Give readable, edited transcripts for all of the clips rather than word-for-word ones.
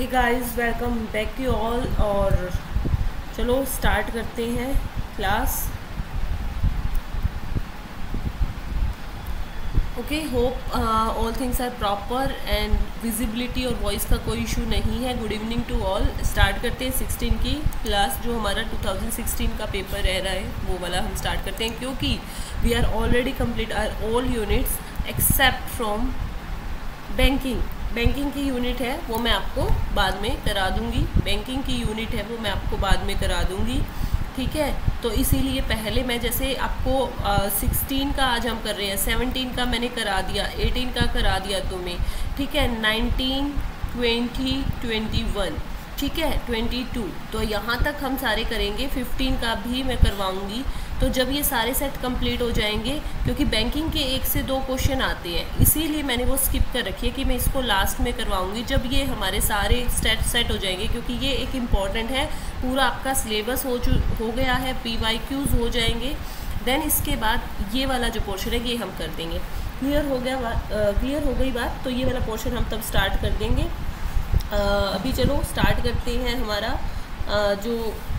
Hey guys, welcome back to all. और चलो start करते हैं class. Okay, hope all things are proper and visibility और voice का कोई इशू नहीं है। Good evening to all. Start करते हैं 16 की क्लास। जो हमारा 2016 का पेपर रह रहा है वो वाला हम स्टार्ट करते हैं, क्योंकि we are already complete our all units except from banking की यूनिट है वो मैं आपको बाद में करा दूंगी। बैंकिंग की यूनिट है वो मैं आपको बाद में करा दूंगी, ठीक है। तो इसीलिए पहले मैं जैसे आपको 16 का आज हम कर रहे हैं, 17 का मैंने करा दिया, 18 का करा दिया तुम्हें, ठीक है, 19, 20, 21, ठीक है, 22। तो यहाँ तक हम सारे करेंगे। 15 का भी मैं करवाऊँगी। तो जब ये सारे सेट कंप्लीट हो जाएंगे, क्योंकि बैंकिंग के 1 से 2 क्वेश्चन आते हैं, इसीलिए मैंने वो स्किप कर रखी है कि मैं इसको लास्ट में करवाऊंगी जब ये हमारे सारे सेट हो जाएंगे, क्योंकि ये एक इम्पॉर्टेंट है। पूरा आपका सिलेबस हो गया है, PYQs हो जाएंगे। देन इसके बाद ये वाला जो पोर्शन है ये हम कर देंगे। क्लियर हो गई बात। तो ये वाला पोर्शन हम तब स्टार्ट कर देंगे। अभी चलो स्टार्ट करते हैं। हमारा जो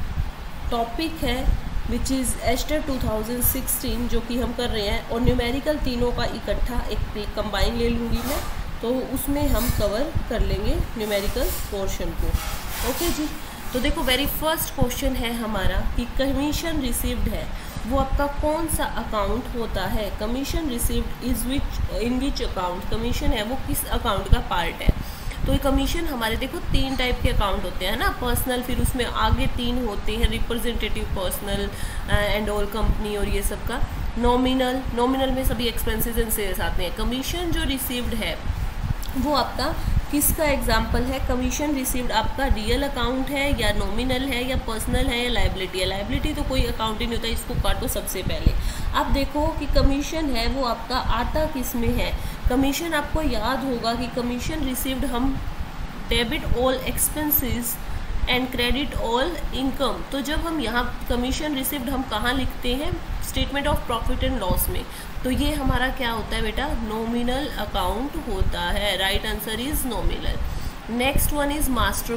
टॉपिक है विच इज़ एस्टर 2016 जो कि हम कर रहे हैं, और न्यूमेरिकल तीनों का इकट्ठा एक कंबाइन ले लूँगी मैं, तो उसमें हम कवर कर लेंगे न्यूमेरिकल पोर्शन को। ओके जी। तो देखो, वेरी फर्स्ट क्वेश्चन है हमारा कि कमीशन रिसीव्ड है वो आपका कौन सा अकाउंट होता है। Commission received in which account, commission है वो किस अकाउंट का पार्ट है। तो ये कमीशन हमारे देखो 3 टाइप के अकाउंट होते हैं ना, पर्सनल, फिर उसमें आगे 3 होते हैं, representative, personal and all company, और ये सब का नॉमिनल में सभी एक्सपेंसेस एंड सेल्स आते हैं। कमीशन जो रिसीव्ड है वो आपका किसका एग्जाम्पल है। कमीशन रिसीव्ड आपका रियल अकाउंट है या नॉमिनल है या पर्सनल है या लाइबिलिटी है। लाइबिलिटी तो कोई अकाउंट ही नहीं होता, इसको काटो सबसे पहले। अब देखो कि कमीशन है वो आपका आता किस में है। कमीशन आपको याद होगा कि कमीशन रिसीव्ड हम debit all expenses and credit all income. तो जब हम यहाँ कमीशन रिसीव्ड हम कहाँ लिखते हैं, statement of profit and loss में। तो ये हमारा क्या होता है बेटा, नॉमिनल अकाउंट होता है। Right answer is nominal. Next one is master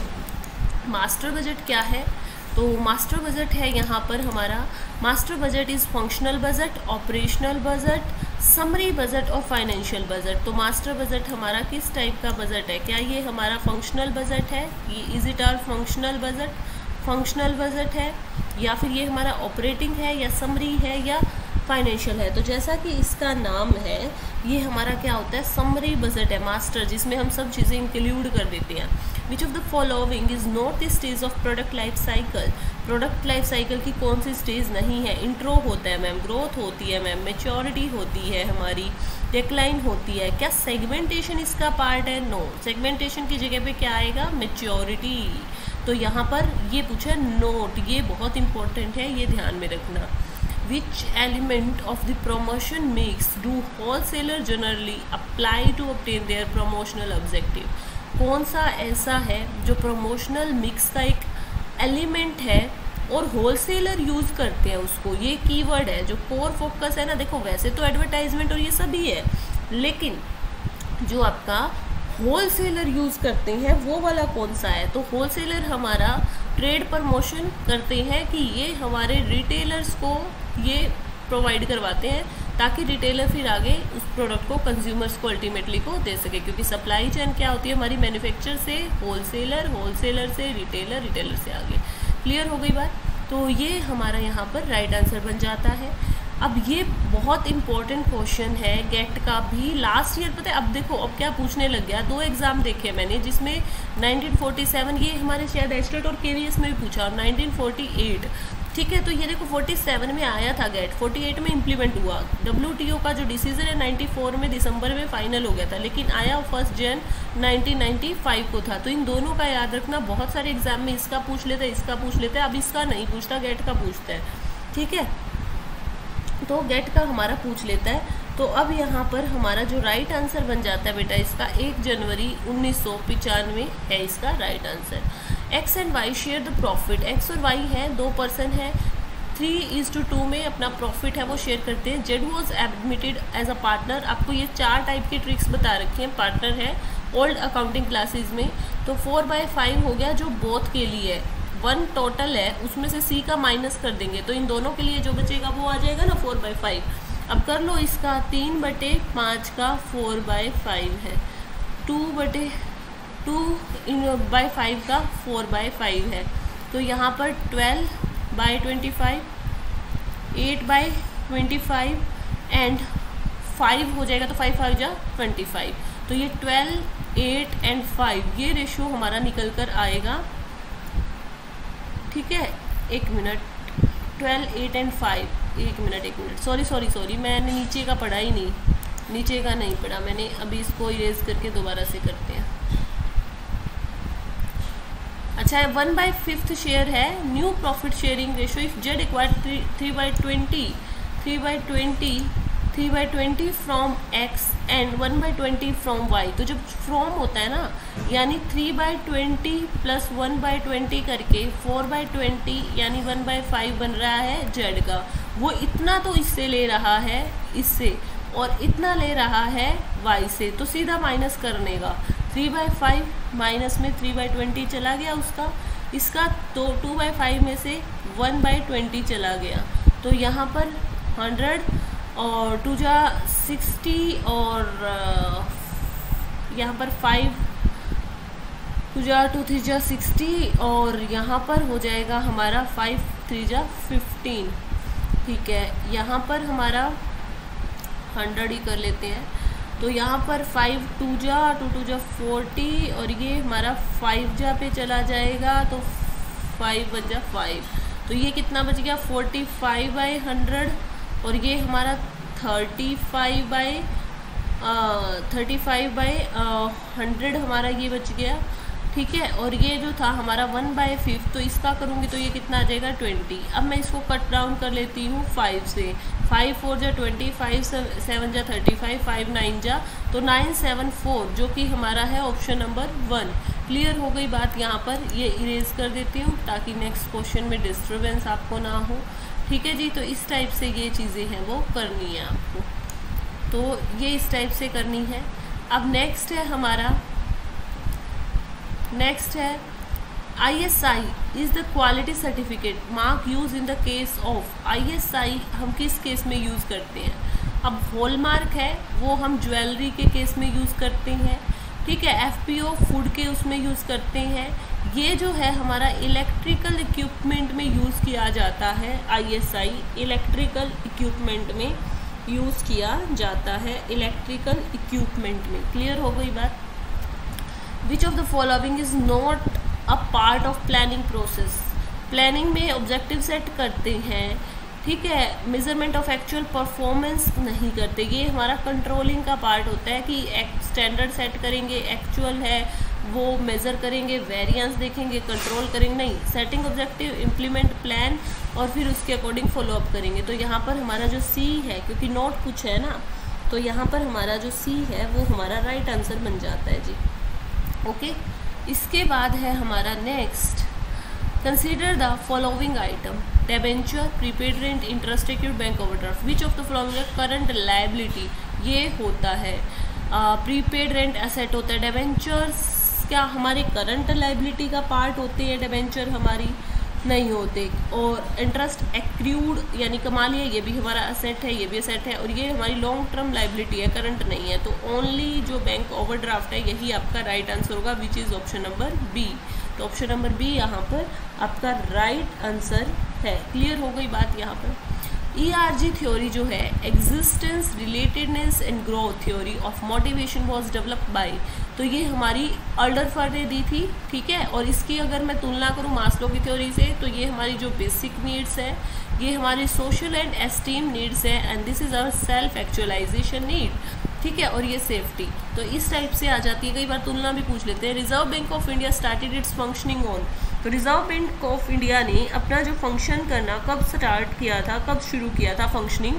budget. Master budget क्या है, तो मास्टर बजट है यहाँ पर हमारा, master budget is functional budget, operational budget, summary budget और फाइनेंशियल बजट। तो मास्टर बजट हमारा किस टाइप का बजट है, क्या ये हमारा फंक्शनल बजट है, ये is it are functional budget है, या फिर ये हमारा ऑपरेटिंग है या समरी है या फाइनेंशियल है। तो जैसा कि इसका नाम है, ये हमारा क्या होता है, समरी बजट है मास्टर, जिसमें हम सब चीज़ें इंक्लूड कर देते हैं। Which of the following is not the stage of product life cycle. Product life cycle की कौन सी स्टेज नहीं है। इंट्रो होता है मैम, ग्रोथ होती है मैम, मैच्योरिटी होती है हमारी, डिक्लाइन होती है। क्या सेगमेंटेशन इसका पार्ट है, नो। सेगमेंटेशन की जगह पे क्या आएगा, मैच्योरिटी। तो यहाँ पर ये पूछा नोट, ये बहुत इंपॉर्टेंट है, ये ध्यान में रखना। Which element of the promotion mix do wholesaler generally apply to obtain their promotional objective? कौन सा ऐसा है जो प्रमोशनल मिक्स का एक एलिमेंट है और होलसेलर यूज़ करते हैं उसको। ये कीवर्ड है जो कोर फोकस है ना। देखो, वैसे तो एडवर्टाइजमेंट और ये सभी है, लेकिन जो आपका होलसेलर यूज़ करते हैं वो वाला कौन सा है। तो होलसेलर हमारा ट्रेड प्रमोशन करते हैं कि ये हमारे रिटेलर्स को ये प्रोवाइड करवाते हैं, ताकि रिटेलर फिर आगे उस प्रोडक्ट को कंज्यूमर्स को अल्टीमेटली को दे सके। क्योंकि सप्लाई चेन क्या होती है हमारी, मैन्युफैक्चर से होलसेलर, होलसेलर से रिटेलर, रिटेलर से आगे। क्लियर हो गई बात। तो ये हमारा यहाँ पर राइट आंसर बन जाता है। अब ये बहुत इंपॉर्टेंट क्वेश्चन है गेट का भी, लास्ट ईयर पता है। अब देखो अब क्या पूछने लग गया, 2 एग्जाम देखे मैंने, जिसमें 1947 ये हमारे शायद एस्टेट और KVS में भी पूछा, और 1948, ठीक है। तो ये देखो 47 में आया था गेट, 48 में इम्प्लीमेंट हुआ। WTO का जो डिसीजन है 94 में दिसंबर में फाइनल हो गया था, लेकिन आया 1 जन 1995 को था। तो इन दोनों का याद रखना, बहुत सारे एग्जाम में इसका पूछ लेते हैं, इसका पूछ लेते हैं। अब इसका नहीं पूछता, गेट का पूछता है, ठीक है। तो गेट का हमारा पूछ लेता है। तो अब यहाँ पर हमारा जो राइट आंसर बन जाता है बेटा इसका 1 जनवरी 1995 है इसका right answer. X and Y share the profit. X और वाई है, 2 पर्सन है, 3:2 में अपना प्रॉफिट है वो शेयर करते हैं। Z was admitted as a partner. आपको ये 4 टाइप की ट्रिक्स बता रखी हैं। पार्टनर है, ओल्ड अकाउंटिंग क्लासेस में। तो 4/5 हो गया जो बोथ के लिए है, 1 टोटल है, उसमें से C का माइनस कर देंगे तो इन दोनों के लिए जो बचेगा वो आ जाएगा ना 4/5। अब कर लो इसका, 3/5 का 4/5 है, 2/5 का 4/5 है। तो यहाँ पर 12/25, 8/25 एंड 5 हो जाएगा, तो 5 जा 25। तो ये 12, 8 एंड 5 ये रेशो हमारा निकल कर आएगा। ठीक है, 1 मिनट, 12, 8 एंड 5, 1 मिनट, सॉरी मैंने नीचे का पढ़ा ही नहीं, नीचे का नहीं पढ़ा मैंने। अभी इसको इरेज करके दोबारा से करते हैं। अच्छा है, 1/5 शेयर है, new profit sharing ratio if Z acquired 3/20 from X and 1/20 from Y. तो जब फ्रॉम होता है ना, यानी 3/20 प्लस 1/20 करके 4/20 यानी 1/5 बन रहा है जेड का। वो इतना तो इससे ले रहा है, इससे, और इतना ले रहा है वाई से, तो सीधा माइनस करने का। 3/5 माइनस में 3/20 चला गया उसका, इसका तो 2/5 में से 1/20 चला गया। तो यहाँ पर 100 और 2 जा 60 और यहाँ पर 5 2 जा 2 3 जा 60 और यहाँ पर हो जाएगा हमारा 5 3 जा 15। ठीक है, यहाँ पर हमारा 100 ही कर लेते हैं। तो यहाँ पर 5 2 जा 2 जा 40 और ये हमारा 5 जा पे चला जाएगा, तो 5 1 जा 5। तो ये कितना बच गया, 45/100 और ये हमारा 35/100 हमारा ये बच गया। ठीक है, और ये जो था हमारा 1/5, तो इसका करूँगी तो ये कितना आ जाएगा 20। अब मैं इसको कट डाउन कर लेती हूँ 5 से, 5 4 जा 20, 5 7 जा 35, 5 9 जा, तो 974 जो कि हमारा है ऑप्शन नंबर 1। क्लियर हो गई बात। यहाँ पर ये इरेज कर देती हूँ ताकि नेक्स्ट क्वेश्चन में डिस्टर्बेंस आपको ना हो। ठीक है जी, तो इस टाइप से ये चीज़ें हैं वो करनी है आपको, तो ये इस टाइप से करनी है। अब नेक्स्ट है हमारा, नेक्स्ट है ISI is the quality certificate mark use in the case of. ISI हम किस केस में यूज़ करते हैं? अब हॉलमार्क है वो हम ज्वेलरी के केस में यूज़ करते हैं। ठीक है, FPO फूड के उसमें यूज़ करते हैं। ये जो है हमारा इलेक्ट्रिकल इक्विपमेंट में यूज़ किया जाता है। ISI इलेक्ट्रिकल इक्विपमेंट में यूज़ किया जाता है, इलेक्ट्रिकल इक्विपमेंट में। क्लियर हो गई बात। Which of the following is not a part of planning process. Planning में ऑब्जेक्टिव सेट करते हैं, ठीक है, मेजरमेंट ऑफ एक्चुअल परफॉर्मेंस नहीं करते। ये हमारा कंट्रोलिंग का पार्ट होता है कि स्टैंडर्ड सेट करेंगे, एक्चुअल है वो मेज़र करेंगे, वेरिएंस देखेंगे, कंट्रोल करेंगे, नहीं, सेटिंग ऑब्जेक्टिव, इम्प्लीमेंट प्लान और फिर उसके अकॉर्डिंग फॉलो अप करेंगे। तो यहाँ पर हमारा जो C है, क्योंकि नोट कुछ है ना, तो यहाँ पर हमारा जो C है वो हमारा राइट आंसर बन जाता है जी। ओके, इसके बाद है हमारा next, consider the following item, debenture, prepaid rent, interest accrued, bank overdraft. Which of the following current liability, ये होता है प्रीपेड रेंट एसेट होता है। डिबेंचर्स क्या हमारे करंट लायबिलिटी का पार्ट होते हैं? डिबेंचर हमारी नहीं होते। और इंटरेस्ट एक्रूड यानी कमा लिया, ये भी हमारा असेट है, ये भी असेट है, और ये हमारी लॉन्ग टर्म लायबिलिटी है, करंट नहीं है। तो ओनली जो बैंक ओवरड्राफ्ट है यही आपका राइट आंसर होगा, which is option number B. तो ऑप्शन नंबर बी यहाँ पर आपका राइट आंसर है। क्लियर हो गई बात यहाँ पर। ERG थ्योरी जो है, existence, relatedness and growth theory of motivation was developed by, तो ये हमारी अल्डरफर ने दी थी। ठीक है, और इसकी अगर मैं तुलना करूँ मास्लो की थ्योरी से, तो ये हमारी जो बेसिक नीड्स है, ये हमारी सोशल एंड एस्टीम नीड्स है, and this is our self actualisation need. ठीक है, और ये सेफ्टी, तो इस टाइप से आ जाती है। कई बार तुलना भी पूछ लेते हैं। Reserve bank of India started its functioning on, तो रिजर्व बैंक ऑफ इंडिया ने अपना जो फंक्शन करना कब स्टार्ट किया था, कब शुरू किया था फंक्शनिंग?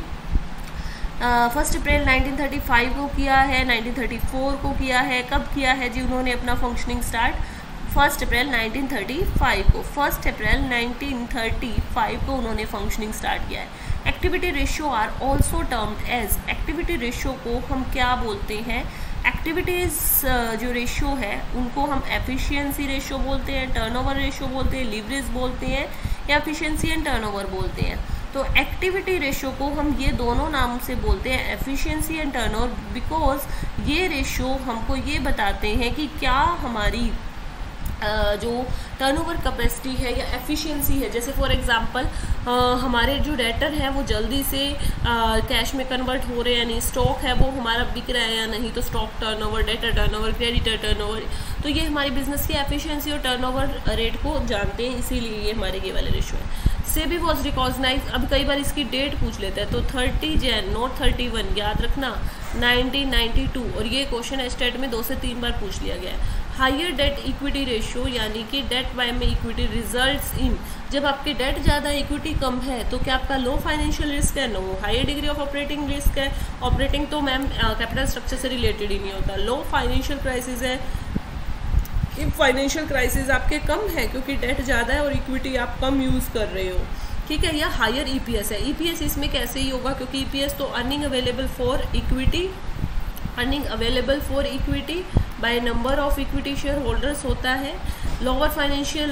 1 अप्रैल 1935 को किया है, 1934 को किया है। कब किया है जी उन्होंने अपना फंक्शनिंग स्टार्ट? 1 अप्रैल 1935 को, 1 अप्रैल 1935 को उन्होंने फंक्शनिंग स्टार्ट किया है। Activity ratio are also termed as, activity ratio को हम क्या बोलते हैं? एक्टिविटीज़ जो रेशो है उनको हम एफिशिएंसी रेशो बोलते हैं, टर्नओवर रेशो बोलते हैं, लीवरेज बोलते हैं या एफिशिएंसी एंड टर्नओवर बोलते हैं। तो एक्टिविटी रेशो को हम ये दोनों नाम से बोलते हैं, एफिशिएंसी एंड टर्नओवर, बिकॉज ये रेशो हमको ये बताते हैं कि क्या हमारी जो टर्नओवर कैपेसिटी है या एफिशिएंसी है। जैसे फॉर एग्जांपल हमारे जो डेटर है वो जल्दी से कैश में कन्वर्ट हो रहे हैं, यानी स्टॉक है वो हमारा बिक रहा है या नहीं, तो stock turnover, debtor turnover, creditor turnover, तो ये हमारी बिजनेस की एफिशिएंसी और टर्नओवर रेट को जानते हैं, इसीलिए ये हमारे ये वाले रेशो है। सेबी वॉज रिकॉग्नाइज, अब कई बार इसकी डेट पूछ लेते हैं, तो 30 जैन नोट 31 याद रखना 1992, और ये क्वेश्चन स्टेट में 2 से 3 बार पूछ लिया गया है। हायर डेट इक्विटी रेशियो यानी कि डेट बाय में इक्विटी रिजल्ट्स इन, जब आपकी डेट ज़्यादा इक्विटी कम है तो क्या आपका लो फाइनेंशियल रिस्क है? No. Higher degree of operating risk है, ऑपरेटिंग तो मैम कैपिटल स्ट्रक्चर से रिलेटेड ही नहीं होता। लो फाइनेंशियल क्राइसिस है, कि फाइनेंशियल क्राइसिस आपके कम है क्योंकि डेट ज़्यादा है और इक्विटी आप कम यूज़ कर रहे हो, ठीक है। या हायर ईपीएस है, ईपीएस इसमें कैसे ही होगा क्योंकि ईपीएस तो earning available for equity, earning available for equity by number of equity share holders होता है। लोअर फाइनेंशियल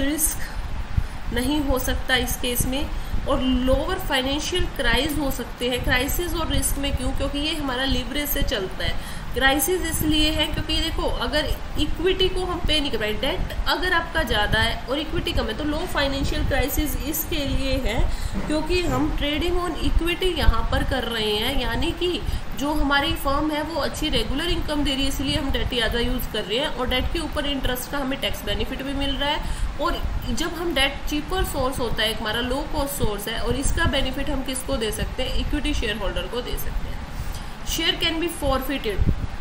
रिस्क नहीं हो सकता इस केस में, और लोअर फाइनेंशियल क्राइस हो सकते हैं। क्राइसिस और रिस्क में क्यों? क्योंकि ये हमारा लीवरेज से चलता है। क्राइसिस इसलिए है क्योंकि देखो अगर इक्विटी को हम पे नहीं कर पाए, डेट अगर आपका ज़्यादा है और इक्विटी कम है, तो लो फाइनेंशियल क्राइसिस इसके लिए है क्योंकि हम ट्रेडिंग ऑन इक्विटी यहाँ पर कर रहे हैं, यानी कि जो हमारी फर्म है वो अच्छी रेगुलर इनकम दे रही है, इसलिए हम डेट ज़्यादा यूज़ कर रहे हैं, और डेट के ऊपर इंटरेस्ट का हमें टैक्स बेनिफिट भी मिल रहा है। और जब हम डेट चीपर सोर्स होता है, हमारा लो कॉस्ट सोर्स है, और इसका बेनिफिट हम किसको दे सकते हैं? इक्विटी शेयर होल्डर को दे सकते हैं। Share can be forfeited,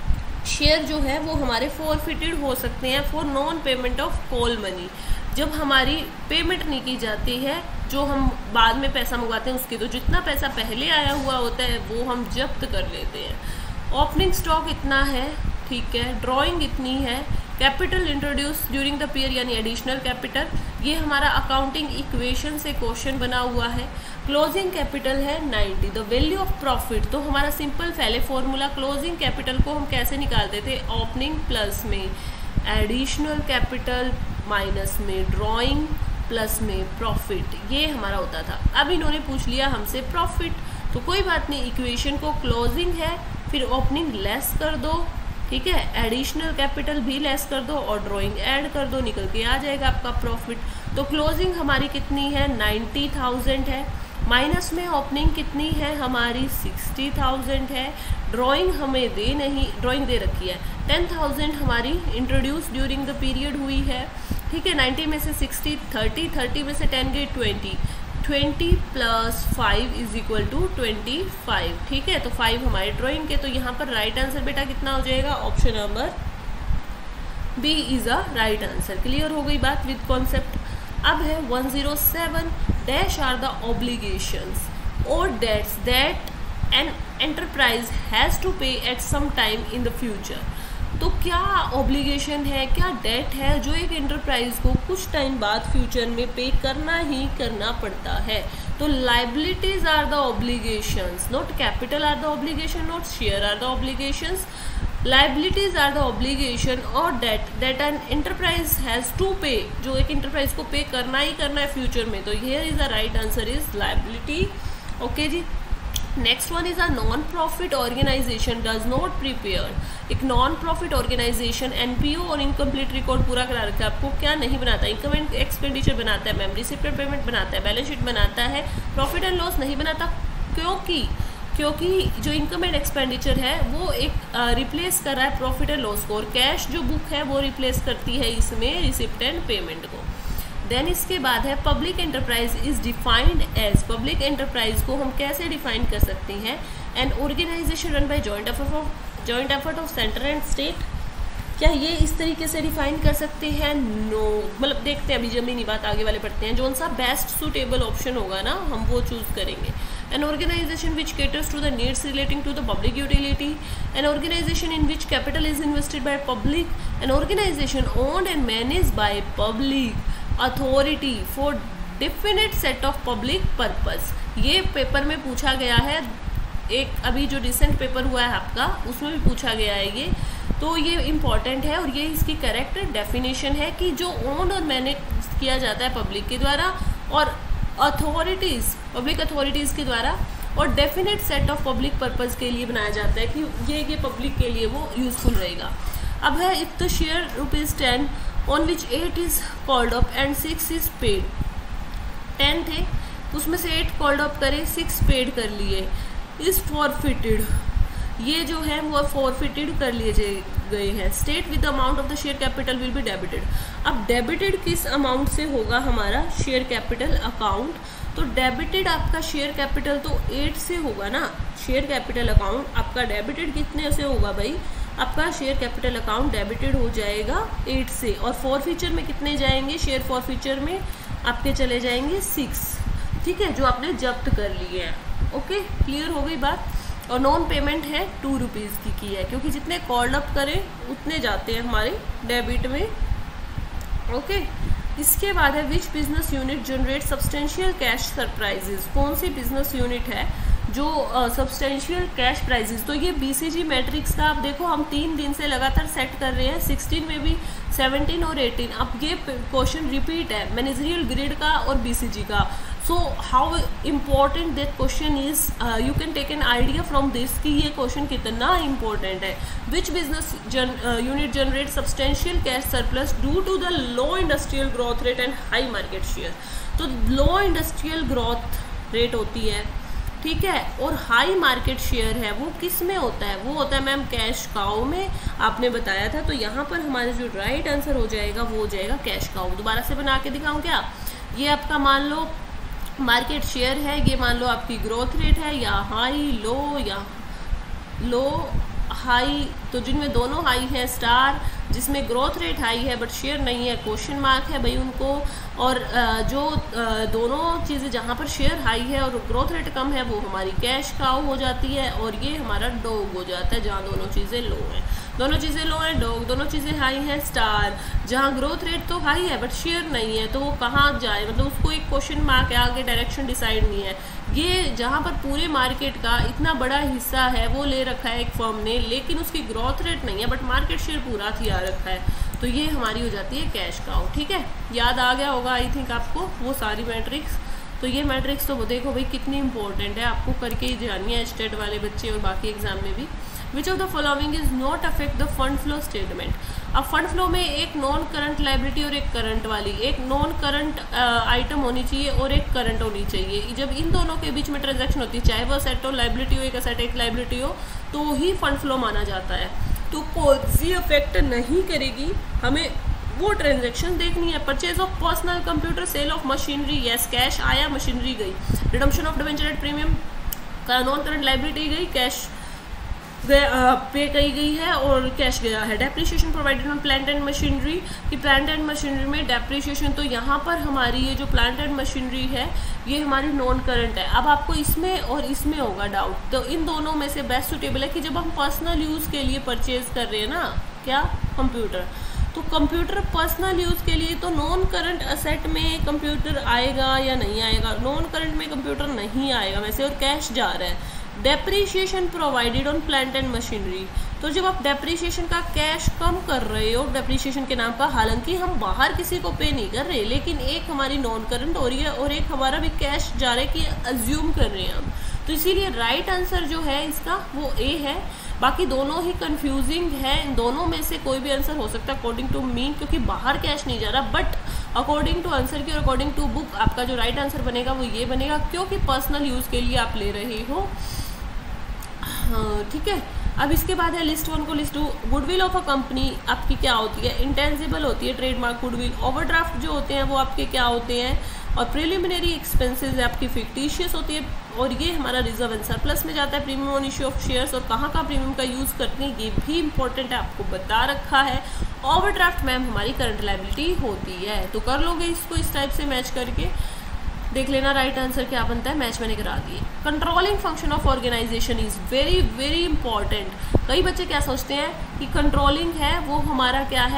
share जो है वो हमारे फॉरफिटेड हो सकते हैं for non payment of call money, जब हमारी पेमेंट नहीं की जाती है, जो हम बाद में पैसा मंगवाते हैं उसके, तो जितना पैसा पहले आया हुआ होता है वो हम जब्त कर लेते हैं। ओपनिंग स्टॉक इतना है, ठीक है, ड्राइंग इतनी है, capital introduce during the period यानी एडिशनल कैपिटल, ये हमारा अकाउंटिंग इक्वेशन से क्वेश्चन बना हुआ है। क्लोजिंग कैपिटल है 90, द वैल्यू ऑफ प्रॉफिट, तो हमारा सिंपल पहले फॉर्मूला क्लोजिंग कैपिटल को हम कैसे निकालते थे? ओपनिंग प्लस में एडिशनल कैपिटल माइनस में ड्राइंग प्लस में प्रॉफिट, ये हमारा होता था। अब इन्होंने पूछ लिया हमसे प्रॉफिट, तो कोई बात नहीं, इक्वेशन को क्लोजिंग है फिर ओपनिंग लेस कर दो, ठीक है, एडिशनल कैपिटल भी लेस कर दो और ड्राइंग ऐड कर दो, निकल के आ जाएगा आपका प्रॉफिट। तो क्लोजिंग हमारी कितनी है? 90,000 है, माइनस में ओपनिंग कितनी है हमारी? 60,000 है। ड्राइंग हमें दे नहीं, ड्राइंग दे रखी है 10,000 हमारी इंट्रोड्यूस ड्यूरिंग द पीरियड हुई है, ठीक है। 90 में से 60, 30 में से 10 गए 20 प्लस 5 इज इक्वल टू 25, ठीक है। तो 5 हमारे ड्राइंग के, तो यहाँ पर राइट आंसर बेटा कितना हो जाएगा? Option number B is a right answer. Clear हो गई बात विद कॉन्सेप्ट। अब है 107, डैश आर द ऑब्लिगेशंस और debts that an enterprise has to pay at some time in the future. तो क्या ऑब्लिगेशन है, क्या डेट है जो एक एंटरप्राइज को कुछ टाइम बाद फ्यूचर में पे करना ही करना पड़ता है? तो liabilities are the obligations, not capital are the obligation, not share are the obligations. Liabilities are the obligation और debt that an enterprise has to pay, जो एक एंटरप्राइज को पे करना ही करना है फ्यूचर में। तो here is the right answer is liability. Okay जी। Next one is a non profit organisation does not prepare. एक नॉन प्रॉफिट ऑर्गेनाइजेशन एनपीओ और इनकम्प्लीट रिकॉर्ड पूरा करा रखा है, आपको क्या नहीं बनाता? इनकम एंड एक्सपेंडिचर बनाता है मैम, रिसिप्ट एंड पेमेंट बनाता है, बैलेंस शीट बनाता है, प्रॉफिट एंड लॉस नहीं बनाता। क्योंकि जो इनकम एंड एक्सपेंडिचर है वो एक रिप्लेस कर रहा है प्रॉफिट एंड लॉस को, और कैश जो बुक है वो रिप्लेस करती है इसमें रिसिप्ट एंड पेमेंट को। देन इसके बाद है public enterprise is defined as, public enterprise को हम कैसे डिफाइन कर सकते हैं? An organisation run by joint effort of centre and state. क्या ये इस तरीके से डिफाइन कर सकते हैं? नो। मतलब देखते हैं, अभी जमीनी बात आगे वाले पढ़ते हैं, जो सा बेस्ट सुटेबल ऑप्शन होगा ना हम वो चूज करेंगे। An organization which caters to the needs relating to the public utility, an organization in which capital is invested by public, an organization owned and managed by public authority for definite set of public purpose। ये paper में पूछा गया है, एक अभी जो recent paper हुआ है आपका उसमें भी पूछा गया है ये तो ये इम्पॉर्टेंट है और ये इसकी करेक्ट डेफिनेशन है कि जो ओन और मैनेज किया जाता है पब्लिक के द्वारा और अथॉरिटीज़, पब्लिक अथॉरिटीज़ के द्वारा, और definite set of public purpose के लिए बनाया जाता है कि ये पब्लिक के लिए वो यूज़फुल रहेगा। अब है if the share ₹10 on which 8 is called up and 6 is paid, 10 थे उसमें से 8 कॉल्ड अप करे, 6 पेड कर लिए, इज़ फॉरफिटेड, ये जो है वो फॉरफिटेड कर लिए गए हैं। State with the amount of the share capital will be debited. अब डेबिटेड किस अमाउंट से होगा हमारा शेयर कैपिटल अकाउंट, तो डेबिटेड आपका शेयर कैपिटल तो 8 से होगा ना, शेयर कैपिटल अकाउंट आपका डेबिटेड कितने से होगा भाई, आपका शेयर कैपिटल अकाउंट डेबिटेड हो जाएगा 8 से, और फॉरफीचर में कितने जाएंगे, शेयर फॉरफीचर में आपके चले जाएंगे 6, ठीक है, जो आपने जब्त कर लिए हैं। ओके, क्लियर हो गई बात। और नॉन पेमेंट है ₹2 की है, क्योंकि जितने कॉल्ड अप करें उतने जाते हैं हमारे डेबिट में। ओके, इसके बाद है which business unit generate substantial cash surprises, कौन सी बिजनेस यूनिट है जो सब्सटेंशियल कैश प्राइजेज। तो ये BCG मैट्रिक्स का आप देखो हम 3 दिन से लगातार सेट कर रहे हैं, 16 में भी, 17 और 18। अब ये क्वेश्चन रिपीट है मैनेजरियल ग्रिड का और BCG का। So how important that question is, you can take an idea from this कि ये क्वेश्चन कितना इम्पोर्टेंट है। Which business unit generate substantial cash surplus due to the low industrial growth rate and high market share. तो low industrial growth rate होती है, ठीक है, और हाई मार्केट शेयर है वो किस में होता है, वो होता है मैम कैश काउ में, आपने बताया था। तो यहाँ पर हमारा जो राइट आंसर हो जाएगा वो हो जाएगा कैश काउ। दोबारा से बना के दिखाऊं क्या, ये आपका मान लो मार्केट शेयर है, ये मान लो आपकी ग्रोथ रेट है, या हाई लो या लो हाई, तो जिनमें दोनों हाई है स्टार, जिसमें ग्रोथ रेट हाई है बट शेयर नहीं है क्वेश्चन मार्क है भाई उनको, और जो दोनों चीज़ें जहाँ पर शेयर हाई है और ग्रोथ रेट कम है वो हमारी कैश काउ हो जाती है, और ये हमारा डॉग हो जाता है जहाँ दोनों चीज़ें लो हैं, दोनों चीज़ें लो हैं डॉग, दोनों चीज़ें हाई हैं स्टार। जहाँ ग्रोथ रेट तो हाई है बट शेयर नहीं है तो वो कहाँ जाए, मतलब उसको एक क्वेश्चन मार्क है, आगे डायरेक्शन डिसाइड नहीं है। ये जहाँ पर पूरे मार्केट का इतना बड़ा हिस्सा है वो ले रखा है एक फर्म ने, लेकिन उसकी ग्रोथ रेट नहीं है बट मार्केट शेयर पूरा आ रखा है, तो ये हमारी हो जाती है कैश काउ। ठीक है, याद आ गया होगा आई थिंक आपको वो सारी मैट्रिक्स। तो ये मैट्रिक्स तो देखो भाई कितनी इंपॉर्टेंट है, आपको करके ही जानी है स्टेट वाले बच्चे और बाकी एग्जाम में भी। Which of the following is not affect the fund flow statement. अब फंड फ्लो में एक नॉन करंट लाइबिलिटी और एक करंट वाली, एक नॉन करंट आइटम होनी चाहिए और एक करंट होनी चाहिए। जब इन दोनों के बीच में ट्रांजैक्शन होती है, चाहे वो असेट हो लाइबिलिटी हो, एक असेट एक लाइबिलिटी हो, तो ही फंड फ्लो माना जाता है। तो कोई सी अफेक्ट नहीं करेगी, हमें वो ट्रांजैक्शन देखनी है। Purchase of personal computer, sale of machinery, yes cash आया मशीनरी गई, redemption of debenture at premium का नॉन करंट लाइबिलिटी गई, कैश पे कही गई है और कैश गया है। Depreciation provided on plant and machinery, कि प्लांट एंड मशीनरी में डेप्रिसिएशन, तो यहाँ पर हमारी ये जो प्लांट एंड मशीनरी है ये हमारी नॉन करंट है। अब आपको इसमें और इसमें होगा डाउट, तो इन दोनों में से बेस्ट सुटेबल है कि जब हम पर्सनल यूज़ के लिए परचेज कर रहे हैं ना क्या कंप्यूटर, तो कंप्यूटर पर्सनल यूज़ के लिए तो नॉन करंट असेट में कंप्यूटर आएगा या नहीं आएगा, नॉन करंट में कंप्यूटर नहीं आएगा वैसे, और कैश जा रहा है। Depreciation provided on plant and machinery, तो जब आप डेप्रीशिएशन का कैश कम कर रहे हो डेप्रीशिएशन के नाम पर, हालांकि हम बाहर किसी को पे नहीं कर रहे, लेकिन एक हमारी नॉन करंट हो रही है और एक हमारा भी कैश जा रहा है कि अज्यूम कर रहे हैं हम, तो इसीलिए राइट आंसर जो है इसका वो ए है। बाकी दोनों ही कंफ्यूजिंग है, इन दोनों में से कोई भी आंसर हो सकता है अकॉर्डिंग टू मीन, क्योंकि बाहर कैश नहीं जा रहा, बट अकॉर्डिंग टू आंसर की और अकॉर्डिंग टू बुक आपका जो राइट आंसर बनेगा वो ये बनेगा, क्योंकि पर्सनल यूज़ के लिए आप ले रहे हो। हाँ ठीक है, अब इसके बाद है लिस्ट 1 को list 2। Goodwill of a company आपकी क्या होती है, इंटेंजिबल होती है ट्रेडमार्क गुडविल। ओवरड्राफ्ट जो होते हैं वो आपके क्या होते हैं, और प्रिलिमिनरी एक्सपेंसेस आपकी फिक्टिशियस होती है, और ये हमारा रिजर्व एंड सरप्लस में जाता है। Premium on issue of shares, और कहाँ का प्रीमियम का यूज़ करते हैं ये भी इंपॉर्टेंट है, आपको बता रखा है। ओवरड्राफ्ट मैम हमारी करंट लायबिलिटी होती है, तो कर लोगे इसको इस टाइप से मैच करके, देख लेना राइट आंसर क्या बनता है, मैच मैंने करा दिए। Controlling function of organisation is very very important. कई बच्चे क्या सोचते हैं कि कंट्रोलिंग है वो हमारा क्या है,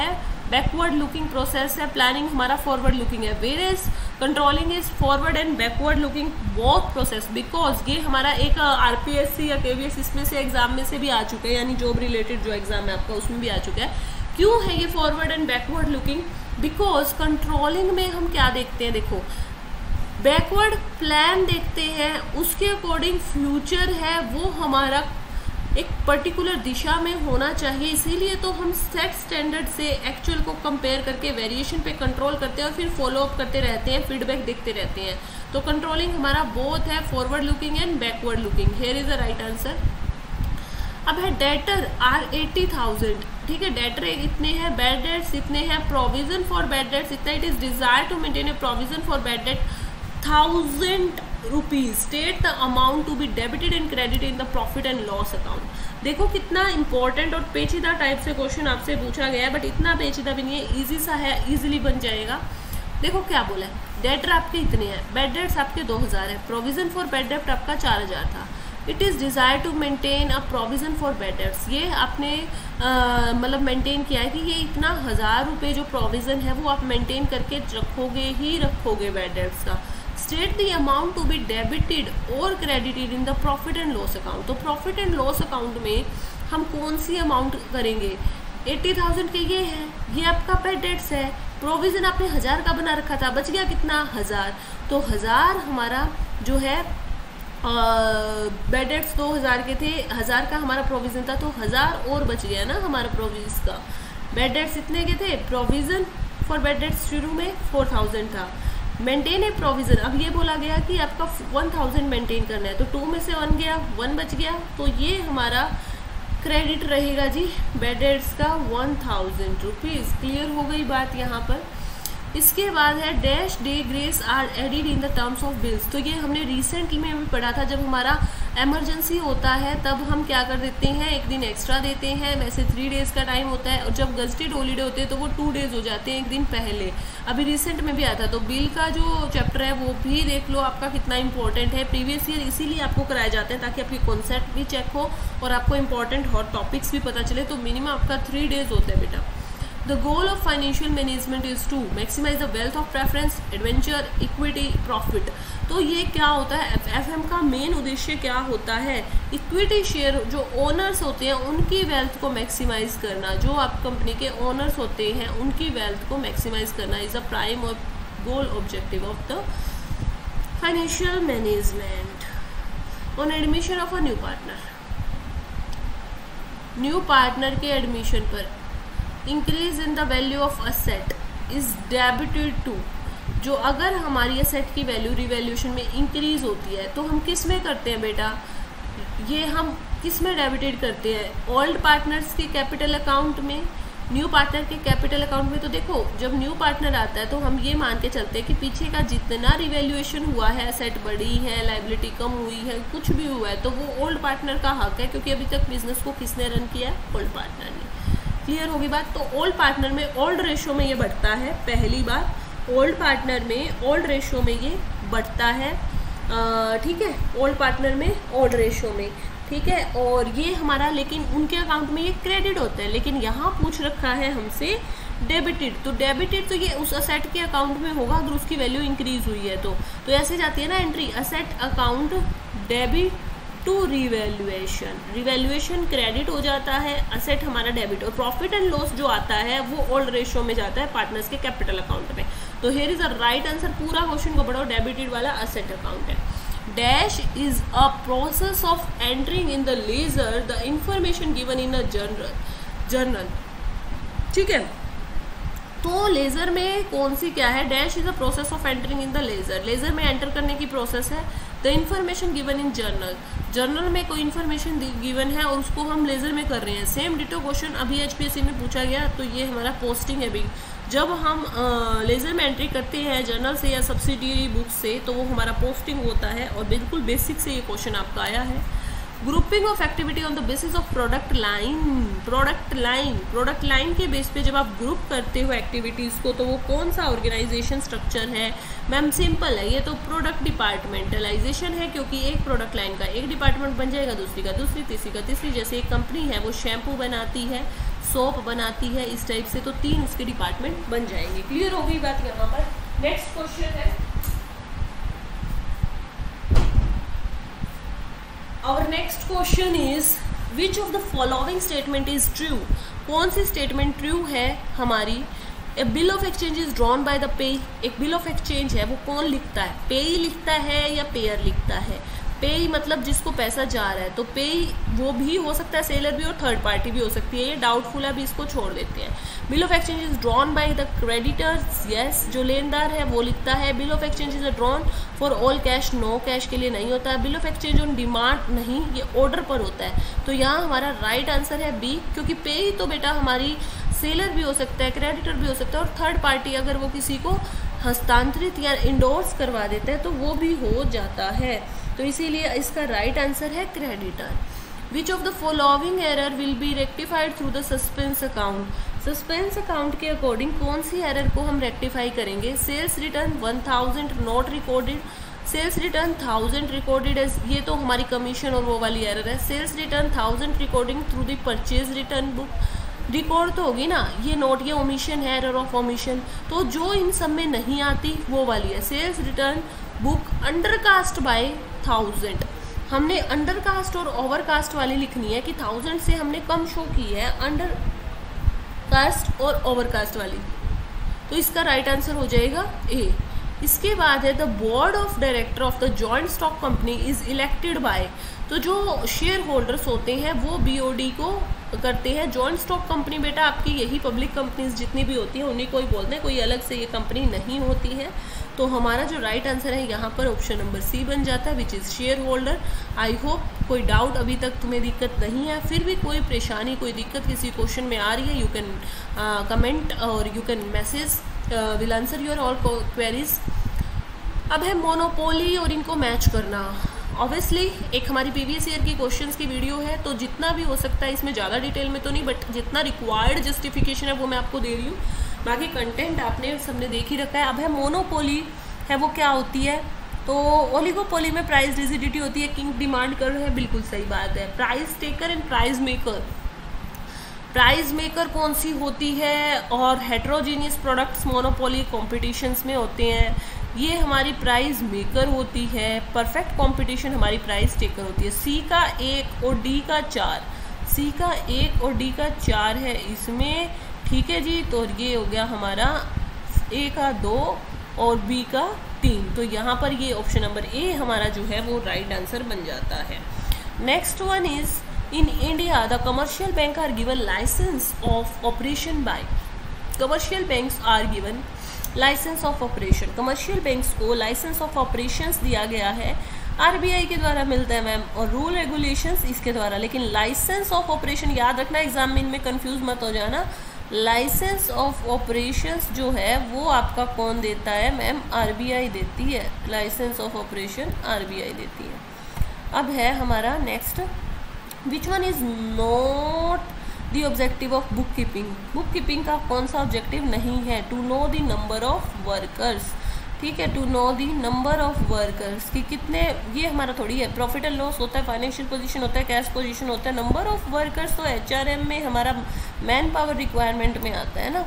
बैकवर्ड लुकिंग प्रोसेस है, प्लानिंग हमारा फॉरवर्ड लुकिंग है। Where is controlling is forward and backward looking both process, because ये हमारा एक आरपीएससी या केवीएस इसमें से एग्जाम में से भी आ चुका है, यानी जॉब रिलेटेड जो एग्जाम है आपका उसमें भी आ चुका है। क्यों है ये forward and backward looking? Because controlling में हम क्या देखते हैं, देखो बैकवर्ड प्लान देखते हैं, उसके अकॉर्डिंग फ्यूचर है वो हमारा एक पर्टिकुलर दिशा में होना चाहिए, इसीलिए तो हम सेट स्टैंडर्ड से एक्चुअल को कंपेयर करके वेरिएशन पे कंट्रोल करते हैं और फिर फॉलो अप करते रहते हैं, फीडबैक देखते रहते हैं। तो कंट्रोलिंग हमारा बोथ है forward looking and backward looking. Here is the right answer. अब है डेटर आर 80,000, ठीक है, डेटर इतने हैं, बैड डेट्स इतने हैं, प्रोविजन फॉर बैड डेट्स इतना, it is desire to maintain a provision for bad debt 1000 rupees, state the amount to be debited and credit in the profit and loss account. देखो कितना important और पेचीदा type से question आपसे पूछा गया है, बट इतना पेचीदा भी नहीं है, इजी सा है, इजीली बन जाएगा। देखो क्या बोला है, डेटर आपके इतने हैं, बैड डेट्स आपके 2000 है, प्रोविजन फॉर बैड डेट आपका 4000 था, it is desire to maintain a provision for bad debts, ये आपने मतलब मेंटेन किया है कि ये इतना 1000 रुपये जो प्रोविजन है वो आप मेंटेन करके रखोगे ही रखोगे बैड डेट्स का। State the amount to be debited और credited in the profit and loss account. तो प्रॉफिट एंड लॉस अकाउंट में हम कौन सी अमाउंट करेंगे? 80,000 के ये है, ये आपका बैड डेट्स है, प्रोविजन आपने 1000 का बना रखा था, बच गया कितना? 1000। तो 1000 हमारा जो है बैड डेट्स 2000 के थे, 1000 का हमारा प्रोविजन था, तो 1000 और बच गया ना हमारा प्रोविजन का। बैड डेट्स इतने के थे, प्रोविजन फॉर बैड डेट्स शुरू में 4000 था, मेंटेन ए प्रोविजन, अब ये बोला गया कि आपका 1000 मेंटेन करना है, तो 2 में से 1 गया, 1 बच गया, तो ये हमारा क्रेडिट रहेगा जी बैड डेट्स का 1000 रुपीज़। क्लियर हो गई बात यहाँ पर। इसके बाद है dash day grace are added in the terms of bills. तो ये हमने रिसेंटली में भी पढ़ा था, जब हमारा इमरजेंसी होता है तब हम क्या कर देते हैं, एक दिन एक्स्ट्रा देते हैं, वैसे 3 डेज़ का टाइम होता है, और जब गजटेड हॉलीडे होते हैं तो वो 2 डेज़ हो जाते हैं, एक दिन पहले। अभी रिसेंट में भी आता है, तो बिल का जो चैप्टर है वो भी देख लो आपका कितना इंपॉर्टेंट है। प्रीवियस ईयर इसीलिए आपको कराए जाते हैं ताकि आपकी कॉन्सेप्ट भी चेक हो और आपको इंपॉर्टेंट हॉट टॉपिक्स भी पता चले। तो मिनिमम आपका 3 डेज़ होता है बेटा। The goal of financial management is to maximize the wealth of preference, adventure, equity, profit। तो ये क्या होता है, एफएम का मेन उद्देश्य क्या होता है? इक्विटी शेयर जो ओनर्स होते हैं उनकी वेल्थ को मैक्सिमाइज करना, जो आप कंपनी के ओनर्स होते हैं उनकी वेल्थ को मैक्सिमाइज करना is a prime goal objective of the financial management. On admission of a new partner के एडमिशन पर increase in the value of asset is debited to. जो अगर हमारी असेट की वैल्यू रिवैल्यूएशन में इंक्रीज होती है तो हम किस में करते हैं बेटा, ये हम किस में डेबिटेड करते हैं? ओल्ड पार्टनर्स के कैपिटल अकाउंट में, न्यू पार्टनर के कैपिटल अकाउंट में। तो देखो जब न्यू पार्टनर आता है तो हम ये मान के चलते हैं कि पीछे का जितना रिवैल्यूएशन हुआ है, असेट बढ़ी है, लायबिलिटी कम हुई है, कुछ भी हुआ है, तो वो ओल्ड पार्टनर का हक है, क्योंकि अभी तक बिजनेस को किसने रन किया है? ओल्ड पार्टनर ने। क्लियर होगी बात। तो ओल्ड पार्टनर में ओल्ड रेशो में ये बढ़ता है, पहली बार ओल्ड पार्टनर में ओल्ड रेशो में ये बढ़ता है, ठीक है, ओल्ड पार्टनर में ओल्ड रेशो में, ठीक है। और ये हमारा लेकिन उनके अकाउंट में ये क्रेडिट होता है, लेकिन यहाँ पूछ रखा है हमसे डेबिटेड। तो डेबिटेड तो ये उस असेट के अकाउंट में होगा अगर उसकी वैल्यू इंक्रीज हुई है तो ऐसे जाती है ना entry, asset account debit to revaluation, revaluation credit हो जाता है, असेट हमारा डेबिट, और प्रॉफिट एंड लॉस जो आता है वो ओल्ड रेशो में जाता है पार्टनर्स के कैपिटल अकाउंट में। तो here is a right answer. पूरा क्वेश्चन को पढ़ो, डेबिटेड वाला असेट अकाउंट है। Dash is a process of entering in the ledger the information given in a journal, ठीक है। तो लेजर में कौन सी क्या है? Dash is a process of entering in the ledger, ledger में एंटर करने की प्रोसेस है। The information given in journal, journal में कोई इन्फॉर्मेशन गिवन है और उसको हम लेजर में कर रहे हैं। सेम डिटो क्वेश्चन अभी एचपीएससी में पूछा गया, तो ये हमारा पोस्टिंग है। भी जब हम लेजर में एंट्री करते हैं जर्नल से या सब्सिडियरी बुक से, तो वो हमारा पोस्टिंग होता है, और बिल्कुल बेसिक से ये क्वेश्चन आपका आया है। Grouping of activity on the basis of product line, product line के बेस पे जब आप ग्रुप करते हो एक्टिविटीज़ को, तो वो कौन सा ऑर्गेनाइजेशन स्ट्रक्चर है? मैम सिंपल है, ये तो प्रोडक्ट डिपार्टमेंटलाइजेशन है, क्योंकि एक प्रोडक्ट लाइन का एक डिपार्टमेंट बन जाएगा, दूसरी का दूसरी, तीसरी का तीसरी। जैसे एक कंपनी है वो शैम्पू बनाती है, सोप बनाती है, इस टाइप से, तो 3 उसके डिपार्टमेंट बन जाएंगे। क्लियर हो गई बात यहाँ पर। नेक्स्ट क्वेश्चन है, और next question is which of the following statement is true. कौन सी स्टेटमेंट ट्रू है हमारी। A bill of exchange is drawn by the pay. एक बिल ऑफ एक्सचेंज है वो कौन लिखता है, पे लिखता है या पेयर लिखता है। पे मतलब जिसको पैसा जा रहा है, तो पे वो भी हो सकता है, सेलर भी और थर्ड पार्टी भी हो सकती है, ये डाउटफुल है, अभी इसको छोड़ देते हैं। Bill of exchange is drawn by the creditors, yes, जो लेनदार है वो लिखता है। Bill of exchange is drawn for all cash, no cash के लिए नहीं होता है। Bill of exchange on demand, नहीं, ये ऑर्डर पर होता है। तो यहाँ हमारा राइट आंसर है बी, क्योंकि पे ही तो बेटा हमारी सेलर भी हो सकता है, क्रेडिटर भी हो सकता है, और थर्ड पार्टी अगर वो किसी को हस्तांतरित या इंडोर्स करवा देता है तो वो भी हो जाता है। तो इसीलिए इसका राइट आंसर है creditor. Which of the following error will be rectified through the suspense account. Suspense account के अकॉर्डिंग कौन सी एरर को हम रेक्टिफाई करेंगे। Sales return 1000 not recorded, sales return 1000 recorded as, ये तो हमारी कमीशन और वो वाली एरर है। Sales return 1000 recording through the purchase return book, record तो होगी ना, ये नोट, ये ओमिशन है, एरर ऑफ ओमिशन, तो जो इन सब में नहीं आती वो वाली है। Sales return book undercast by 1000, हमने अंडरकास्ट और ओवरकास्ट वाली लिखनी है कि 1000 से हमने कम शो की है, अंडरकास्ट और ओवरकास्ट वाली, तो इसका राइट आंसर हो जाएगा ए। इसके बाद है the board of director of the joint stock company is elected by, तो जो शेयर होल्डर्स होते हैं वो बीओडी को करते हैं। जॉइंट स्टॉक कंपनी बेटा आपकी यही पब्लिक कंपनीज जितनी भी होती हैं उन्हीं को ही बोलते हैं, कोई अलग से ये कंपनी नहीं होती है। तो हमारा जो राइट आंसर है यहाँ पर ऑप्शन नंबर सी बन जाता है, which is shareholder. I hope कोई डाउट अभी तक तुम्हें दिक्कत नहीं है, फिर भी कोई परेशानी, कोई दिक्कत किसी क्वेश्चन में आ रही है, यू कैन कमेंट और you can message, will answer your all queries. अब है मोनोपोली और इनको मैच करना। ऑब्वियसली एक हमारी प्रीवियस ईयर की क्वेश्चंस की वीडियो है, तो जितना भी हो सकता है इसमें ज़्यादा डिटेल में तो नहीं, बट जितना रिक्वायर्ड जस्टिफिकेशन है वो मैं आपको दे रही हूँ, बाकी कंटेंट आपने सबने देख ही रखा है। अब है मोनोपोली है वो क्या होती है, तो ओलिगोपोली में प्राइस रिजिडिटी होती है, किंग डिमांड कर रहे हैं, बिल्कुल सही बात है। Price taker and price maker, price maker कौन सी होती है, और हेट्रोजीनियस प्रोडक्ट्स मोनोपोली कॉम्पिटिशन्स में होते हैं, ये हमारी प्राइस मेकर होती है। परफेक्ट कंपटीशन हमारी प्राइस टेकर होती है। सी का 1 और डी का 4, सी का 1 और डी का 4 है इसमें, ठीक है जी। तो ये हो गया हमारा ए का 2 और बी का 3, तो यहाँ पर ये ऑप्शन नंबर ए हमारा जो है वो राइट आंसर बन जाता है। Next one is in India the commercial bank are given license of operation by, commercial banks are given license of operation, commercial banks को लाइसेंस ऑफ ऑपरेशंस दिया गया है, आरबीआई के द्वारा मिलता है मैम, और रूल रेगुलेशंस इसके द्वारा। लेकिन लाइसेंस ऑफ ऑपरेशन याद रखना, एग्जाम में इनमें कंफ्यूज मत हो जाना। लाइसेंस ऑफ ऑपरेशंस जो है वो आपका कौन देता है मैम, आरबीआई देती है। लाइसेंस ऑफ ऑपरेशन आरबीआई देती है। अब है हमारा next, which one is not the objective of bookkeeping, bookkeeping का कौन सा ऑब्जेक्टिव नहीं है, to know the number of workers, ठीक है, to know the number of workers कि कितने, ये हमारा थोड़ी है। प्रॉफिट एंड लॉस होता है, फाइनेंशियल पोजीशन होता है, कैश पोजीशन होता है, नंबर ऑफ वर्कर्स तो एचआरएम में हमारा मैन पावर रिक्वायरमेंट में आता है ना।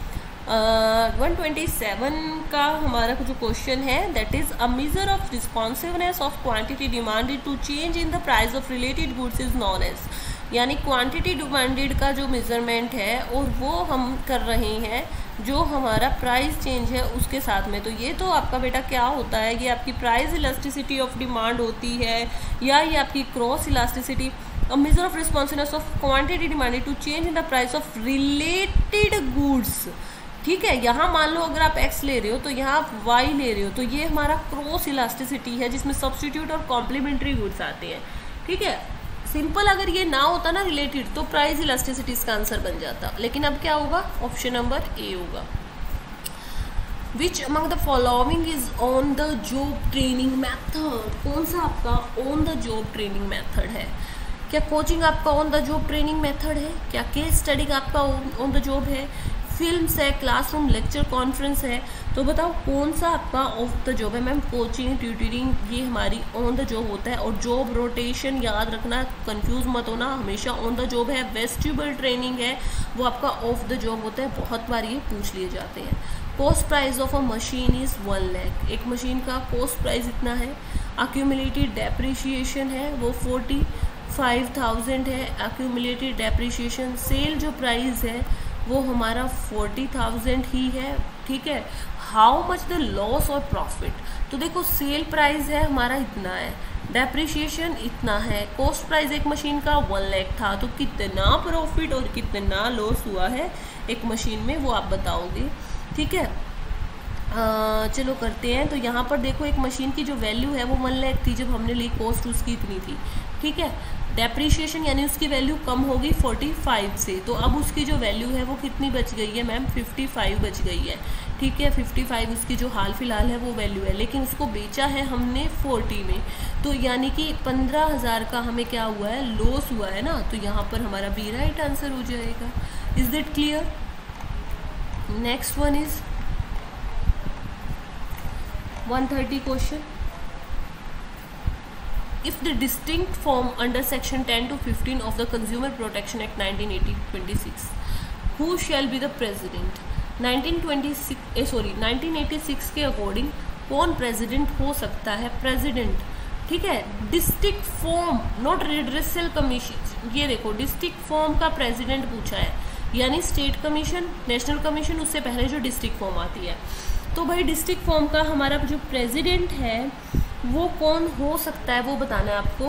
127 का हमारा जो क्वेश्चन है, that is a measure of responsiveness of quantity demanded to change in the price of related goods is known as, यानी क्वांटिटी डिमांडेड का जो मेजरमेंट है और वो हम कर रहे हैं जो हमारा प्राइस चेंज है उसके साथ में। तो ये तो आपका बेटा क्या होता है, ये आपकी प्राइस इलास्टिसिटी ऑफ डिमांड होती है, या ये आपकी cross elasticity, a measure of responsiveness of quantity demanded to change in the price of related goods, ठीक है। यहाँ मान लो अगर आप एक्स ले रहे हो तो यहाँ आप वाई ले रहे हो, तो ये हमारा क्रॉस इलास्टिसिटी है जिसमें सब्स्टिट्यूट और कॉम्प्लीमेंट्री गुड्स आते हैं, ठीक है। सिंपल अगर ये ना होता ना रिलेटेड, तो प्राइस इलास्टिसिटी इसका आंसर बन जाता, लेकिन अब क्या होगा, ऑप्शन नंबर ए होगा। Which among the following is on the job training method, कौन सा आपका on the job training method है। क्या कोचिंग आपका on the job training method है, क्या केस स्टडी आपका ऑन द जॉब है, फिल्म्स है, क्लासरूम, लेक्चर, कॉन्फ्रेंस है। तो बताओ कौन सा आपका ऑफ द जॉब है। मैम कोचिंग, ट्यूटरिंग ये हमारी ऑन द जॉब होता है। और जॉब रोटेशन याद रखना, कंफ्यूज मत होना, हमेशा ऑन द जॉब है। वेस्टिबल ट्रेनिंग है वो आपका ऑफ द जॉब होता है, बहुत बार ये पूछ लिए जाते हैं। Cost price of a machine is 1 lakh, एक मशीन का कॉस्ट प्राइस इतना है। अक्यूमुलेटेड डेप्रिशिएशन है वो 45,000 है अक्यूमुलेटेड डेप्रिशिएशन। सेल जो प्राइस है वो हमारा 40,000 ही है, ठीक है। हाउ मच द लॉस और प्रॉफिट, तो देखो सेल प्राइस है हमारा इतना है, डेप्रिशिएशन इतना है, कॉस्ट प्राइस एक मशीन का 1 लाख था, तो कितना प्रॉफिट और कितना लॉस हुआ है एक मशीन में वो आप बताओगे, ठीक है। चलो करते हैं। तो यहाँ पर देखो एक मशीन की जो वैल्यू है वो 1 लाख थी जब हमने ली, कॉस्ट उसकी इतनी थी, ठीक है। डेप्रीशिएशन यानी उसकी वैल्यू कम होगी 45 से, तो अब उसकी जो वैल्यू है वो कितनी बच गई है मैम, 55 बच गई है, ठीक है। 55 उसकी जो हाल फिलहाल है वो वैल्यू है, लेकिन उसको बेचा है हमने 40 में, तो यानी कि 15,000 का हमें क्या हुआ है, लॉस हुआ है ना। तो यहाँ पर हमारा बी राइट आंसर हो जाएगा। Is that clear? Next one is 130 question. If the distinct form under section 10 to 15 of the Consumer Protection Act 1926, who shall be the president? 1986 के अकॉर्डिंग कौन प्रेसिडेंट हो सकता है? प्रेसिडेंट, ठीक है। District forum not redressal commission, ये देखो district form का प्रेसिडेंट पूछा है, यानी स्टेट कमीशन, नेशनल कमीशन, उससे पहले जो डिस्ट्रिक्ट फॉर्म आती है। तो भाई डिस्ट्रिक्ट फॉर्म का हमारा जो प्रेसिडेंट है वो कौन हो सकता है वो बताना है आपको।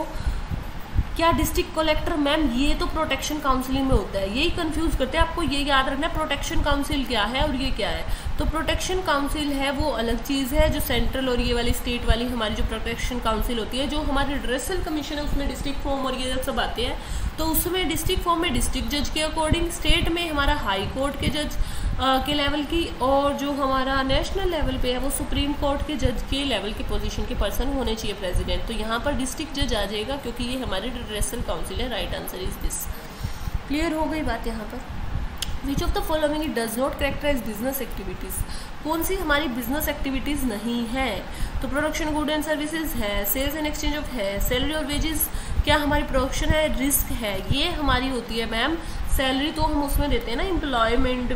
क्या डिस्ट्रिक्ट कलेक्टर? मैम ये तो प्रोटेक्शन काउंसिल में होता है, यही कंफ्यूज करते हैं। आपको ये याद रखना है प्रोटेक्शन काउंसिल क्या है और ये क्या है। तो प्रोटेक्शन काउंसिल है वो अलग चीज़ है, जो सेंट्रल और ये वाली स्टेट वाली हमारी जो प्रोटेक्शन काउंसिल होती है, जो हमारी रिड्रेसल कमीशन है उसमें डिस्ट्रिक्ट फॉर्म और ये सब आते हैं। तो उसमें डिस्ट्रिक्ट फॉर्म में डिस्ट्रिक्ट जज के अकॉर्डिंग, स्टेट में हमारा हाई कोर्ट के जज के लेवल की, और जो हमारा नेशनल लेवल पे है वो सुप्रीम कोर्ट के जज के लेवल के पोजीशन के पर्सन होने चाहिए प्रेसिडेंट। तो यहाँ पर डिस्ट्रिक्ट जज आ जाएगा क्योंकि ये हमारे रिड्रेसल काउंसिल है। Right answer is this. Clear हो गई बात यहाँ पर। Which of the following does not characterize business activities, कौन सी हमारी बिजनेस एक्टिविटीज़ नहीं है? तो प्रोडक्शन गुड एंड सर्विसेज है, सेल्स एंड एक्सचेंज ऑफ है, सैलरी और वेजेस क्या हमारी प्रोडक्शन है, रिस्क है, ये हमारी होती है मैम। सैलरी तो हम उसमें देते हैं ना एम्प्लॉयमेंट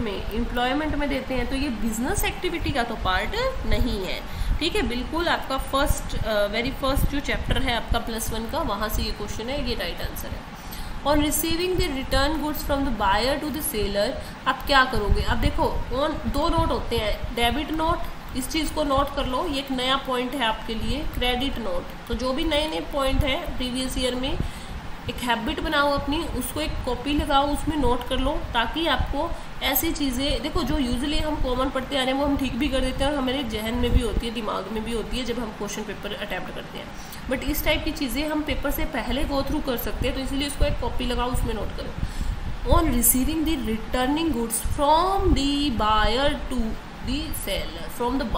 में देते हैं, तो ये बिजनेस एक्टिविटी का तो पार्ट नहीं है, ठीक है। बिल्कुल आपका वेरी फर्स्ट जो चैप्टर है आपका +1 का, वहाँ से ये क्वेश्चन है, ये राइट आंसर है। On receiving the return goods from the buyer to the seller, आप क्या करोगे? अब देखो दो नोट होते हैं, डेबिट नोट, इस चीज़ को नोट कर लो, ये एक नया पॉइंट है आपके लिए, क्रेडिट नोट। तो जो भी नए नए पॉइंट है प्रीवियस ईयर में, एक हैबिट बनाओ अपनी, उसको एक कॉपी लगाओ, उसमें नोट कर लो, ताकि आपको ऐसी चीज़ें, देखो जो यूजुअली हम कॉमन पढ़ते आ रहे हैं वो हम ठीक भी कर देते हैं और हमारे जहन में भी होती है, दिमाग में भी होती है जब हम क्वेश्चन पेपर अटैम्प्ट करते हैं। बट इस टाइप की चीज़ें हम पेपर से पहले गो थ्रू कर सकते हैं, तो इसीलिए इसको एक कॉपी लगाओ, उसमें नोट करो। On receiving the returning goods from the buyer to the seller, from the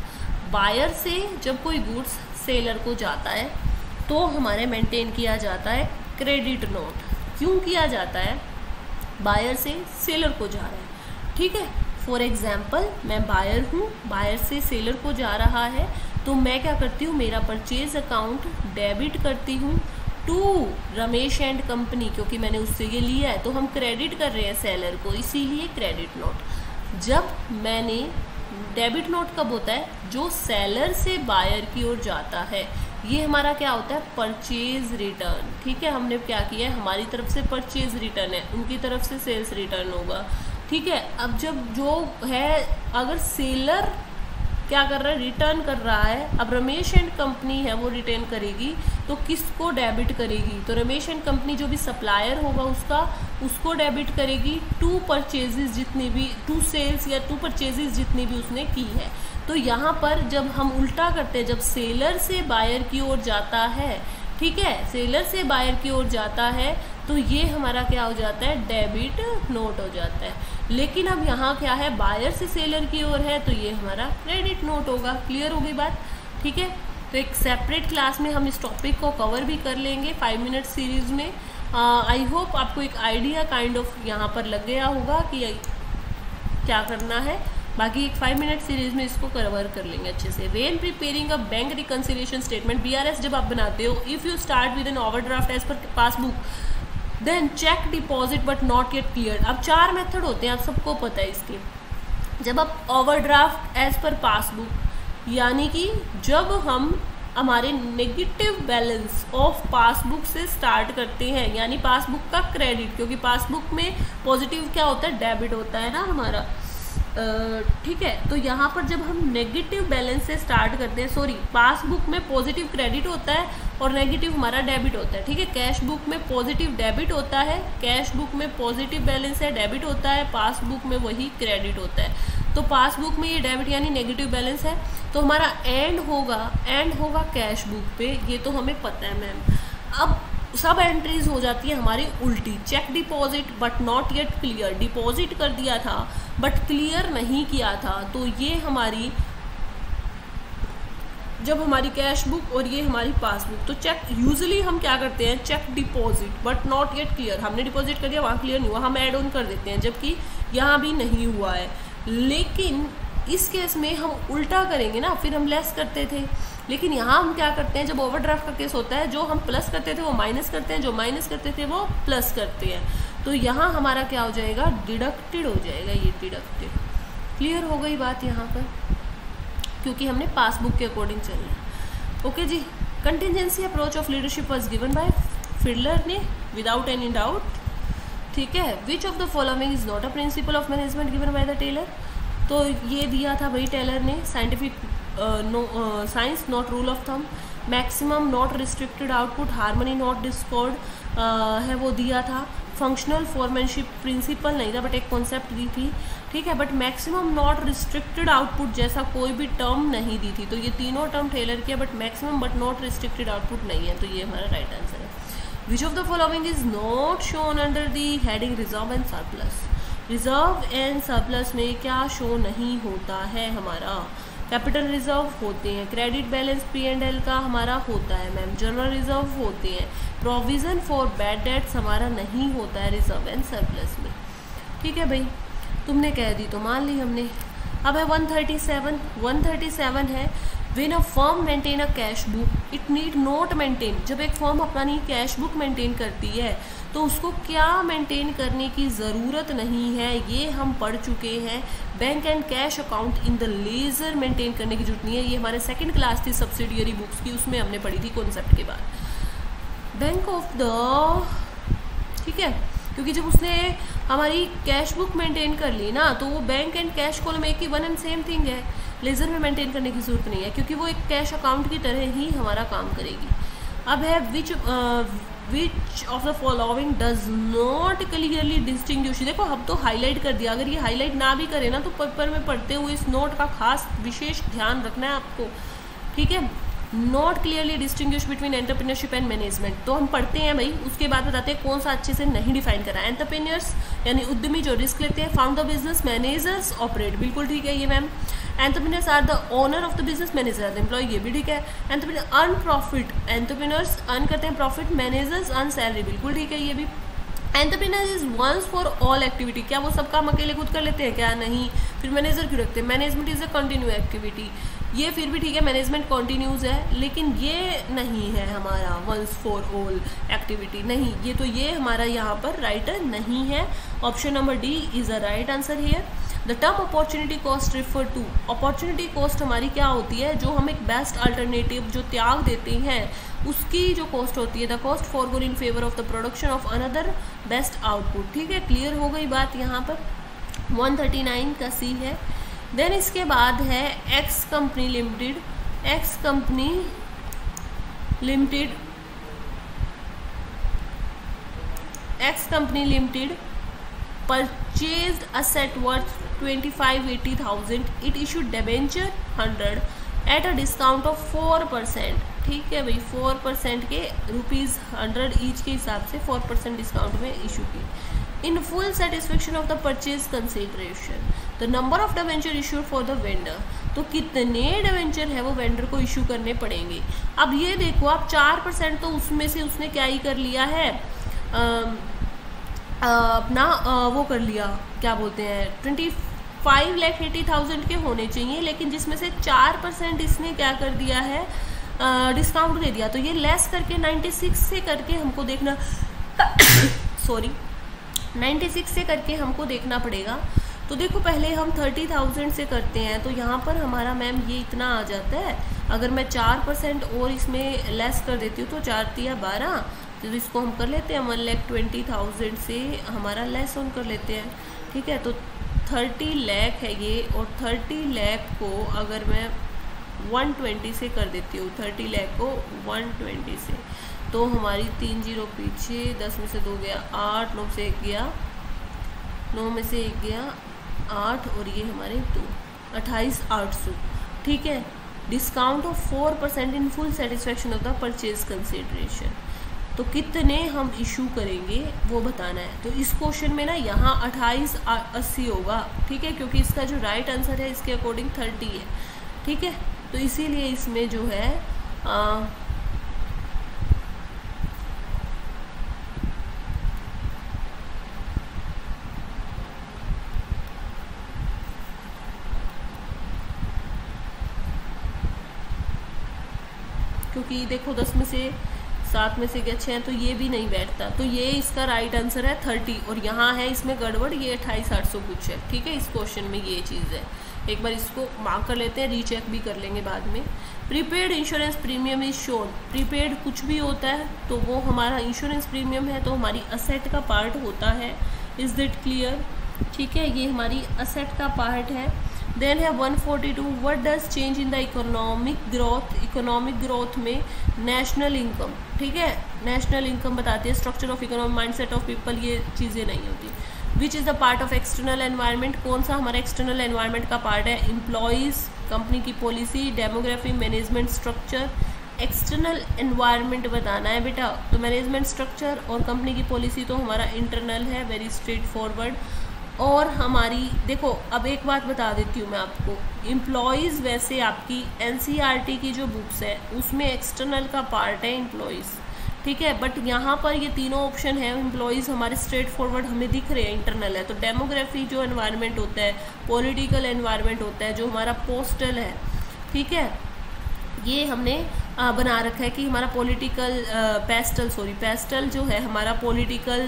buyer से जब कोई गुड्स सेलर को जाता है तो हमारे मेंटेन किया जाता है क्रेडिट नोट। क्यों किया जाता है? बायर से सेलर को जा रहा है, ठीक है। फॉर एग्जाम्पल मैं बायर हूँ, बायर से सेलर को जा रहा है, तो मैं क्या करती हूँ, मेरा परचेज अकाउंट डेबिट करती हूँ टू रमेश एंड कंपनी, क्योंकि मैंने उससे ये लिया है, तो हम क्रेडिट कर रहे हैं सेलर को, इसीलिए क्रेडिट नोट। जब मैंने डेबिट नोट कब होता है? जो सेलर से बायर की ओर जाता है, ये हमारा क्या होता है, परचेज रिटर्न, ठीक है। हमने क्या किया है, हमारी तरफ से परचेज रिटर्न है, उनकी तरफ से सेल्स रिटर्न होगा, ठीक है। अब जब जो है, अगर सेलर क्या कर रहा है, रिटर्न कर रहा है, अब रमेश एंड कंपनी है वो रिटर्न करेगी, तो किसको डेबिट करेगी? तो रमेश एंड कंपनी जो भी सप्लायर होगा उसको डेबिट करेगी टू परचेजेस जितनी भी, टू सेल्स या टू परचेजेस जितनी भी उसने की है। तो यहाँ पर जब हम उल्टा करते हैं, जब सेलर से बायर की ओर जाता है, ठीक है, सेलर से बायर की ओर जाता है, तो ये हमारा क्या हो जाता है, डेबिट नोट हो जाता है। लेकिन अब यहाँ क्या है, बायर से सेलर की ओर है, तो ये हमारा क्रेडिट नोट होगा। क्लियर हो गई बात, ठीक है। तो एक सेपरेट क्लास में हम इस टॉपिक को कवर भी कर लेंगे 5 मिनट सीरीज में। आई होप आपको एक आइडिया काइंड ऑफ यहाँ पर लग गया होगा कि क्या करना है, बाकी एक 5 मिनट सीरीज में इसको कवर कर लेंगे अच्छे से। When preparing a bank reconciliation statement, BRS जब आप बनाते हो, if you start with an overdraft as per passbook, then cheque deposit but not yet clear. अब 4 मेथड होते हैं, आप सबको पता है इसके। जब आप ओवरड्राफ्ट एज पर पासबुक, यानी कि जब हम हमारे नेगेटिव बैलेंस ऑफ पासबुक से स्टार्ट करते हैं, यानी पासबुक का क्रेडिट, क्योंकि पासबुक में पॉजिटिव क्या होता है, डेबिट होता है ना हमारा, ठीक है। तो यहाँ पर जब हम नेगेटिव बैलेंस से स्टार्ट करते हैं, सॉरी, पासबुक में पॉजिटिव क्रेडिट होता है और नेगेटिव हमारा डेबिट होता है, ठीक है। कैश बुक में पॉजिटिव डेबिट होता है, कैश बुक में पॉजिटिव बैलेंस है, डेबिट होता है, पासबुक में वही क्रेडिट होता है। तो पासबुक में ये डेबिट यानी नेगेटिव बैलेंस है, तो हमारा एंड होगा कैश बुक पे, ये तो हमें पता है मैम। अब सब एंट्रीज हो जाती है हमारी उल्टी। Cheque deposit but not yet clear, deposit कर दिया था बट क्लियर नहीं किया था, तो ये हमारी, जब हमारी कैश बुक और ये हमारी पासबुक, तो चेक यूजुअली हम क्या करते हैं, cheque deposit but not yet clear, हमने डिपॉजिट कर दिया, वहाँ क्लियर नहीं हुआ, हम ऐड ऑन कर देते हैं, जबकि यहाँ भी नहीं हुआ है। लेकिन इस केस में हम उल्टा करेंगे ना, फिर हम लेस करते थे, लेकिन यहाँ हम क्या करते हैं, जब ओवरड्राफ्ट का केस होता है, जो हम प्लस करते थे वो माइनस करते हैं, जो माइनस करते थे वो प्लस करते हैं। तो यहाँ हमारा क्या हो जाएगा, डिडक्टेड हो जाएगा, ये डिडक्टेड। क्लियर हो गई बात यहाँ पर, क्योंकि हमने पासबुक के अकॉर्डिंग चलना है। ओके जी। Contingency approach of leadership was given by Fiedler ने, विदाउट एनी डाउट, ठीक है। Which of the following is not a principle of management given by the Taylor, तो ये दिया था भाई टेलर ने। Scientific science not rule of thumb, maximum not restricted output, harmony not discord है वो दिया था। फंक्शनल फॉरमैनशिप प्रिंसिपल नहीं था बट एक कॉन्सेप्ट दी थी, ठीक है। But maximum not restricted output जैसा कोई भी टर्म नहीं दी थी, तो ये तीनों टर्म टेलर किया, but maximum but not restricted output नहीं है, तो ये हमारा राइट आंसर है। Which of the following is not shown under the heading reserve and surplus, reserve and surplus में क्या शो नहीं होता है हमारा, कैपिटल रिजर्व होते हैं, क्रेडिट बैलेंस P&L का हमारा होता है मैम, जनरल रिजर्व होते हैं, प्रोविज़न फॉर बैड डेट्स हमारा नहीं होता है रिजर्व एंड सरप्लस में, ठीक है भाई। तुमने कह दी तो मान ली हमने। अब है 137 है, when a firm maintain a cash book it need not maintain, जब एक फर्म अपनी कैश बुक मेंटेन करती है तो उसको क्या मेंटेन करने की ज़रूरत नहीं है, ये हम पढ़ चुके हैं। Bank and cash account in the ledger maintain करने की जरूरत नहीं है, ये हमारे सेकंड क्लास थी सब्सिडियरी बुक्स की, उसमें हमने पढ़ी थी कॉन्सेप्ट के बाद। बैंक ऑफ द, ठीक है, क्योंकि जब उसने हमारी कैश बुक मेंटेन कर ली ना, तो वो बैंक एंड कैश कॉलम एक ही वन एंड सेम थिंग है, लेजर में मेंटेन करने की जरूरत नहीं है, क्योंकि वो एक कैश अकाउंट की तरह ही हमारा काम करेगी। अब है which of the following does not clearly distinguish, देखो हम तो हाईलाइट कर दिया, अगर ये हाईलाइट ना भी करे ना तो पेपर में पढ़ते हुए इस नोट का खास विशेष ध्यान रखना है आपको, ठीक है। Not clearly distinguish between entrepreneurship and management, तो हम पढ़ते हैं भाई, उसके बाद बताते हैं कौन सा अच्छे से नहीं डिफाइन करा। एंटरप्रेन्योर्स यानी उद्यमी जो रिस्क लेते हैं, found the business, managers operate, बिल्कुल ठीक है ये ma'am. Entrepreneurs are the owner of the business, manager are the employ, ये भी ठीक है। Entrepreneur earn profit, entrepreneurs earn करते हैं प्रॉफिट, मैनेजर्स अर्न सैलरी, बिल्कुल ठीक है ये भी। Entrepreneur is once for all activity, क्या वो सब काम अकेले खुद कर लेते हैं, क्या नहीं, फिर मैनेजर क्यों रखते हैं। Management is a continue activity, ये फिर भी ठीक है, मैनेजमेंट कंटिन्यूज है, लेकिन ये नहीं है हमारा वंस फॉर ऑल एक्टिविटी, नहीं, ये तो ये हमारा यहाँ पर राइट नहीं है। Option number D is a right answer here. The term opportunity cost refer to, opportunity cost हमारी क्या होती है, जो हम एक बेस्ट अल्टरनेटिव जो त्याग देते हैं उसकी जो कॉस्ट होती है, the cost foregone in favour of the production of another best output, ठीक है। क्लियर हो गई बात यहाँ पर। 139 का सी है। देन इसके बाद है X company limited, X company limited purchased asset worth 25,80,000, it issued debenture 100 at a discount of 4%, ठीक है भाई, 4% के ₹100 ईच के हिसाब से 4% डिस्काउंट में इशू की। In full satisfaction of the purchase consideration the number of debenture issued for the vendor, तो कितने डिबेंचर है वो वेंडर को इशू करने पड़ेंगे। अब ये देखो आप 4% तो उसमें से उसने क्या ही कर लिया है, अपना वो कर लिया, क्या बोलते हैं, 5,80,000 के होने चाहिए, लेकिन जिसमें से 4% इसने क्या कर दिया है, डिस्काउंट दे दिया, तो ये लेस करके 96 से करके हमको देखना सॉरी 96 से करके हमको देखना पड़ेगा। तो देखो पहले हम 30,000 से करते हैं, तो यहाँ पर हमारा मैम ये इतना आ जाता है। अगर मैं 4% और इसमें लेस कर देती हूँ तो 4 तिया 12, तो इसको हम कर लेते हैं 1,20,000 से हमारा लेस ऑन कर लेते हैं, ठीक है। तो 30 लाख है ये, और 30 लाख को अगर मैं 120 से कर देती हूँ, 30 लाख को 120 से, तो हमारी 3 जीरो पीछे, 10 में से 2 गया 8, 9 से 1 गया, 9 में से 1 गया 8, और ये हमारे 2, 28,800, ठीक है। Discount of 4% in full satisfaction of the purchase consideration. तो कितने हम इशू करेंगे वो बताना है। तो इस क्वेश्चन में ना यहाँ 2880 होगा, ठीक है, क्योंकि इसका जो राइट आंसर है इसके अकॉर्डिंग 30 है, ठीक है। तो इसीलिए इसमें जो है क्योंकि देखो 10 में से 7 में से क्या 6 है, तो ये भी नहीं बैठता, तो ये इसका राइट आंसर है 30, और यहाँ है इसमें गड़बड़, ये 28,800 कुछ है, ठीक है। इस क्वेश्चन में ये चीज़ है, एक बार इसको मार्क कर लेते हैं, रीचेक भी कर लेंगे बाद में। Prepaid insurance premium is shown. Prepaid कुछ भी होता है तो वो हमारा इंश्योरेंस प्रीमियम है, तो हमारी असेट का पार्ट होता है। इज दिट क्लियर, ठीक है, ये हमारी असेट का पार्ट है। देन है 142, what does change in the economic growth. Economic growth में नेशनल इनकम, ठीक है, नेशनल इनकम बताती है, structure of economy, mindset of people, ये चीज़ें नहीं होती। Which is the part of external environment. कौन सा हमारा एक्सटर्नल एनवायरनमेंट का पार्ट है, एम्प्लॉयज़, कंपनी की policy, demography, management structure. External environment बताना है बेटा, तो मैनेजमेंट स्ट्रक्चर और कंपनी की पॉलिसी तो हमारा इंटरनल है, वेरी स्ट्रेट फॉरवर्ड। और हमारी देखो अब एक बात बता देती हूँ मैं आपको, एम्प्लॉयज़ वैसे आपकी एनसीईआरटी की जो बुक्स है उसमें एक्सटर्नल का पार्ट है एम्प्लॉयज़, ठीक है, बट यहाँ पर ये तीनों ऑप्शन है, एम्प्लॉयज़ हमारे स्ट्रेट फॉरवर्ड हमें दिख रहे हैं, इंटरनल है। तो डेमोग्राफी जो एनवायरनमेंट होता है, पॉलिटिकल एनवायरनमेंट होता है, जो हमारा पोस्टल है, ठीक है, ये हमने बना रखा है कि हमारा पॉलिटिकल पेस्टल जो है हमारा political,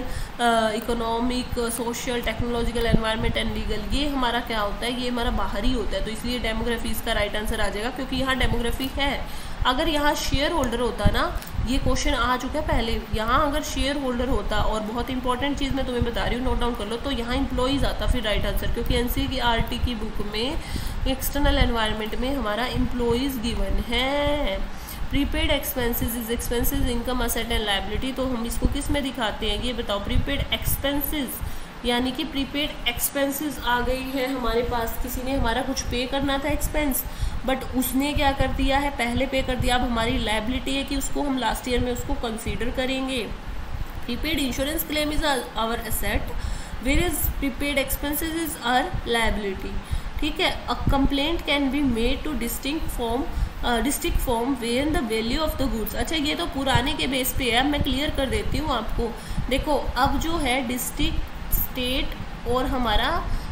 economic, social, technological, environment and legal, ये हमारा क्या होता है, ये हमारा बाहरी होता है। तो इसलिए डेमोग्राफी इसका राइट आंसर आ जाएगा, क्योंकि यहाँ डेमोग्राफी है। अगर यहाँ शेयर होल्डर होता ना, ये क्वेश्चन आ चुका है पहले, यहाँ अगर शेयर होल्डर होता, और बहुत इंपॉर्टेंट चीज़ मैं तुम्हें बता रही हूँ, नोट डाउन कर लो, तो यहाँ एम्प्लॉयज़ आता फिर राइट आंसर, क्योंकि एनसीईआरटी की बुक में एक्सटर्नल एनवायरनमेंट में हमारा एम्प्लॉयज़ गिवन है। Prepaid expenses is expenses, income, asset and liability. तो हम इसको किस में दिखाते हैं, ये बताओ। प्रीपेड एक्सपेंसेस यानी कि प्रीपेड एक्सपेंसेस आ गई है हमारे पास, किसी ने हमारा कुछ पे करना था एक्सपेंस, बट उसने क्या कर दिया है, पहले पे कर दिया। अब हमारी लायबिलिटी है कि उसको हम लास्ट ईयर में उसको कंसीडर करेंगे। Prepaid insurance claim is our asset, where is prepaid expenses is our liability, ठीक है। A complaint can be made to district form where the value of the goods. अच्छा, ये तो पुराने के बेस पे है, अब मैं क्लियर कर देती हूँ आपको। देखो अब जो है डिस्ट्रिक्ट, स्टेट और हमारा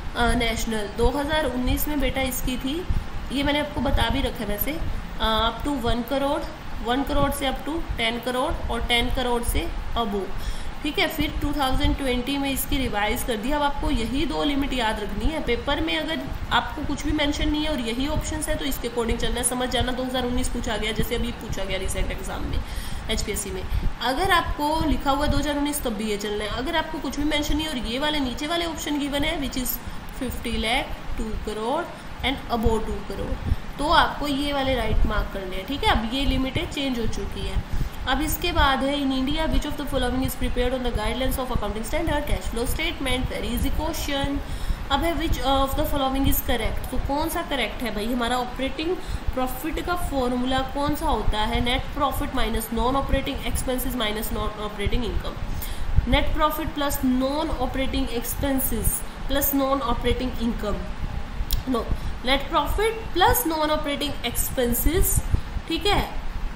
नेशनल, 2019 में बेटा इसकी थी, ये मैंने आपको बता भी रखा है वैसे, अप टू 1 करोड़, 1 करोड़ से अप टू 10 करोड़ और 10 करोड़ से अबो, ठीक है। फिर 2020 में इसकी रिवाइज कर दी। अब आपको यही 2 लिमिट याद रखनी है। पेपर में अगर आपको कुछ भी मेंशन नहीं है और यही ऑप्शंस है तो इसके अकॉर्डिंग चलना है, समझ जाना। 2019 पूछा गया, जैसे अभी पूछा गया रिसेंट एग्जाम में HPSC में। अगर आपको लिखा हुआ 2019 तब भी ये चलना है। अगर आपको कुछ भी मेंशन नहीं है और ये वाले नीचे वाले ऑप्शन गिवन है which is 50 lakh, 2 crore and above 2 crore, तो आपको ये वाले राइट मार्क करने हैं, ठीक है। अब ये लिमिटें चेंज हो चुकी है। अब इसके बाद है in India which of the following is prepared on the guidelines of accounting standard cash flow statement, very easy question. अब है which of the following is correct, तो कौन सा करेक्ट है भाई। हमारा ऑपरेटिंग प्रॉफिट का फॉर्मूला कौन सा होता है, net profit minus non operating expenses minus non operating income. Net profit plus non operating expenses plus non operating income, no, net profit plus non operating expenses, ठीक है,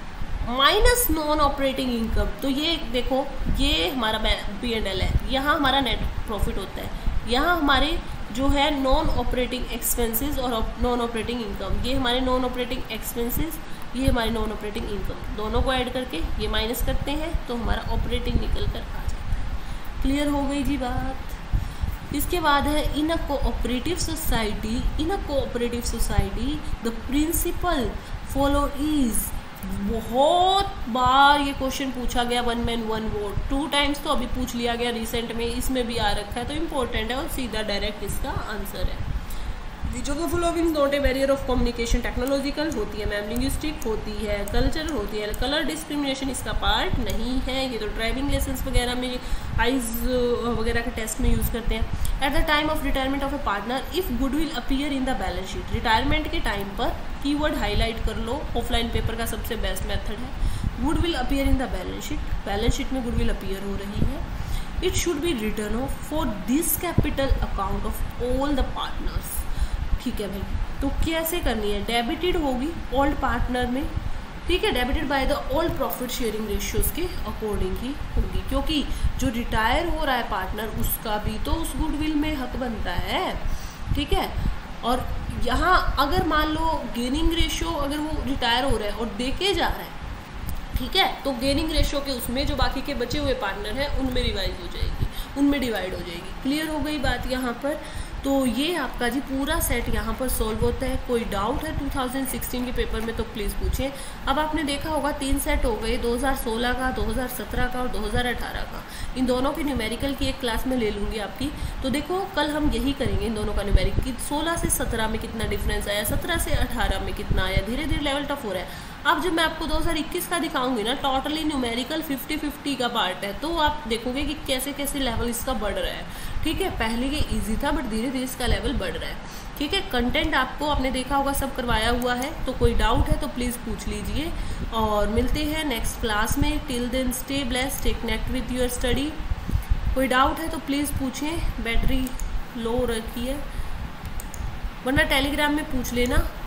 माइनस नॉन ऑपरेटिंग इनकम। तो ये देखो, ये हमारा P&L है, यहाँ हमारा नेट प्रॉफिट होता है, यहाँ हमारे जो है नॉन ऑपरेटिंग एक्सपेंसेस और नॉन ऑपरेटिंग इनकम। ये हमारे नॉन ऑपरेटिंग एक्सपेंसेस, ये हमारी नॉन ऑपरेटिंग इनकम, दोनों को ऐड करके ये माइनस करते हैं तो हमारा ऑपरेटिंग निकल कर आ जाता है। क्लियर हो गई जी बात। इसके बाद है in a cooperative society, in a cooperative society the principle follow is. बहुत बार ये क्वेश्चन पूछा गया, 1 मैन 1 वोट, 2 टाइम्स तो अभी पूछ लिया गया रिसेंट में, इसमें भी आ रखा है तो इम्पोर्टेंट है और सीधा डायरेक्ट इसका आंसर है। जो the following not a barrier of communication, technological होती है मैम, लिंग्विस्टिक होती है, कल्चरल होती है, कलर डिस्क्रिमिनेशन इसका पार्ट नहीं है। ये तो ड्राइविंग लाइसेंस वगैरह में, आइज वगैरह के टेस्ट में यूज़ करते हैं। At the time of retirement of a partner if goodwill appear in the balance sheet, retirement के टाइम पर कीवर्ड हाईलाइट कर लो, ऑफलाइन पेपर का सबसे बेस्ट मेथड है। Goodwill appear in the balance sheet, balance sheet में goodwill appear हो रही है। It should be return of for this capital account of all the partners. ठीक है भाई, तो कैसे करनी है, डेबिटेड होगी ओल्ड पार्टनर में, ठीक है, debited by the old profit sharing ratios के अकॉर्डिंग ही होगी, क्योंकि जो रिटायर हो रहा है पार्टनर उसका भी तो उस गुडविल में हक बनता है। ठीक है, और यहाँ अगर मान लो गेनिंग रेशियो, अगर वो रिटायर हो रहा है और देके जा रहा है, ठीक है, तो गेनिंग रेशियो के उसमें जो बाकी के बचे हुए पार्टनर हैं उनमें रिवाइज हो जाएगी, उनमें डिवाइड हो जाएगी। क्लियर हो गई बात यहाँ पर। तो ये आपका जी पूरा सेट यहाँ पर सॉल्व होता है। कोई डाउट है 2016 के पेपर में तो प्लीज़ पूछें। अब आपने देखा होगा 3 सेट हो गए, 2016 का, 2017 का और 2018 का। इन दोनों की न्यूमेरिकल की एक क्लास में ले लूँगी आपकी। तो देखो कल हम यही करेंगे, इन दोनों का न्यूमेरिकल कि 16 से 17 में कितना डिफरेंस आया, 17 से 18 में कितना आया, धीरे धीरे लेवल टफ हो रहा है। अब जब मैं आपको 2021 का दिखाऊंगी ना, टोटली न्यूमेरिकल 50-50 का पार्ट है, तो आप देखोगे कि कैसे कैसे लेवल इसका बढ़ रहा है। ठीक है, पहले ये इजी था बट धीरे धीरे इसका लेवल बढ़ रहा है। ठीक है, कंटेंट आपको आपने देखा होगा सब करवाया हुआ है, तो कोई डाउट है तो प्लीज़ पूछ लीजिए और मिलते हैं नेक्स्ट क्लास में। Till then stay blessed, take connect with your study. कोई डाउट है तो प्लीज़ पूछें, बैटरी लो रखी है, वरना टेलीग्राम में पूछ लेना।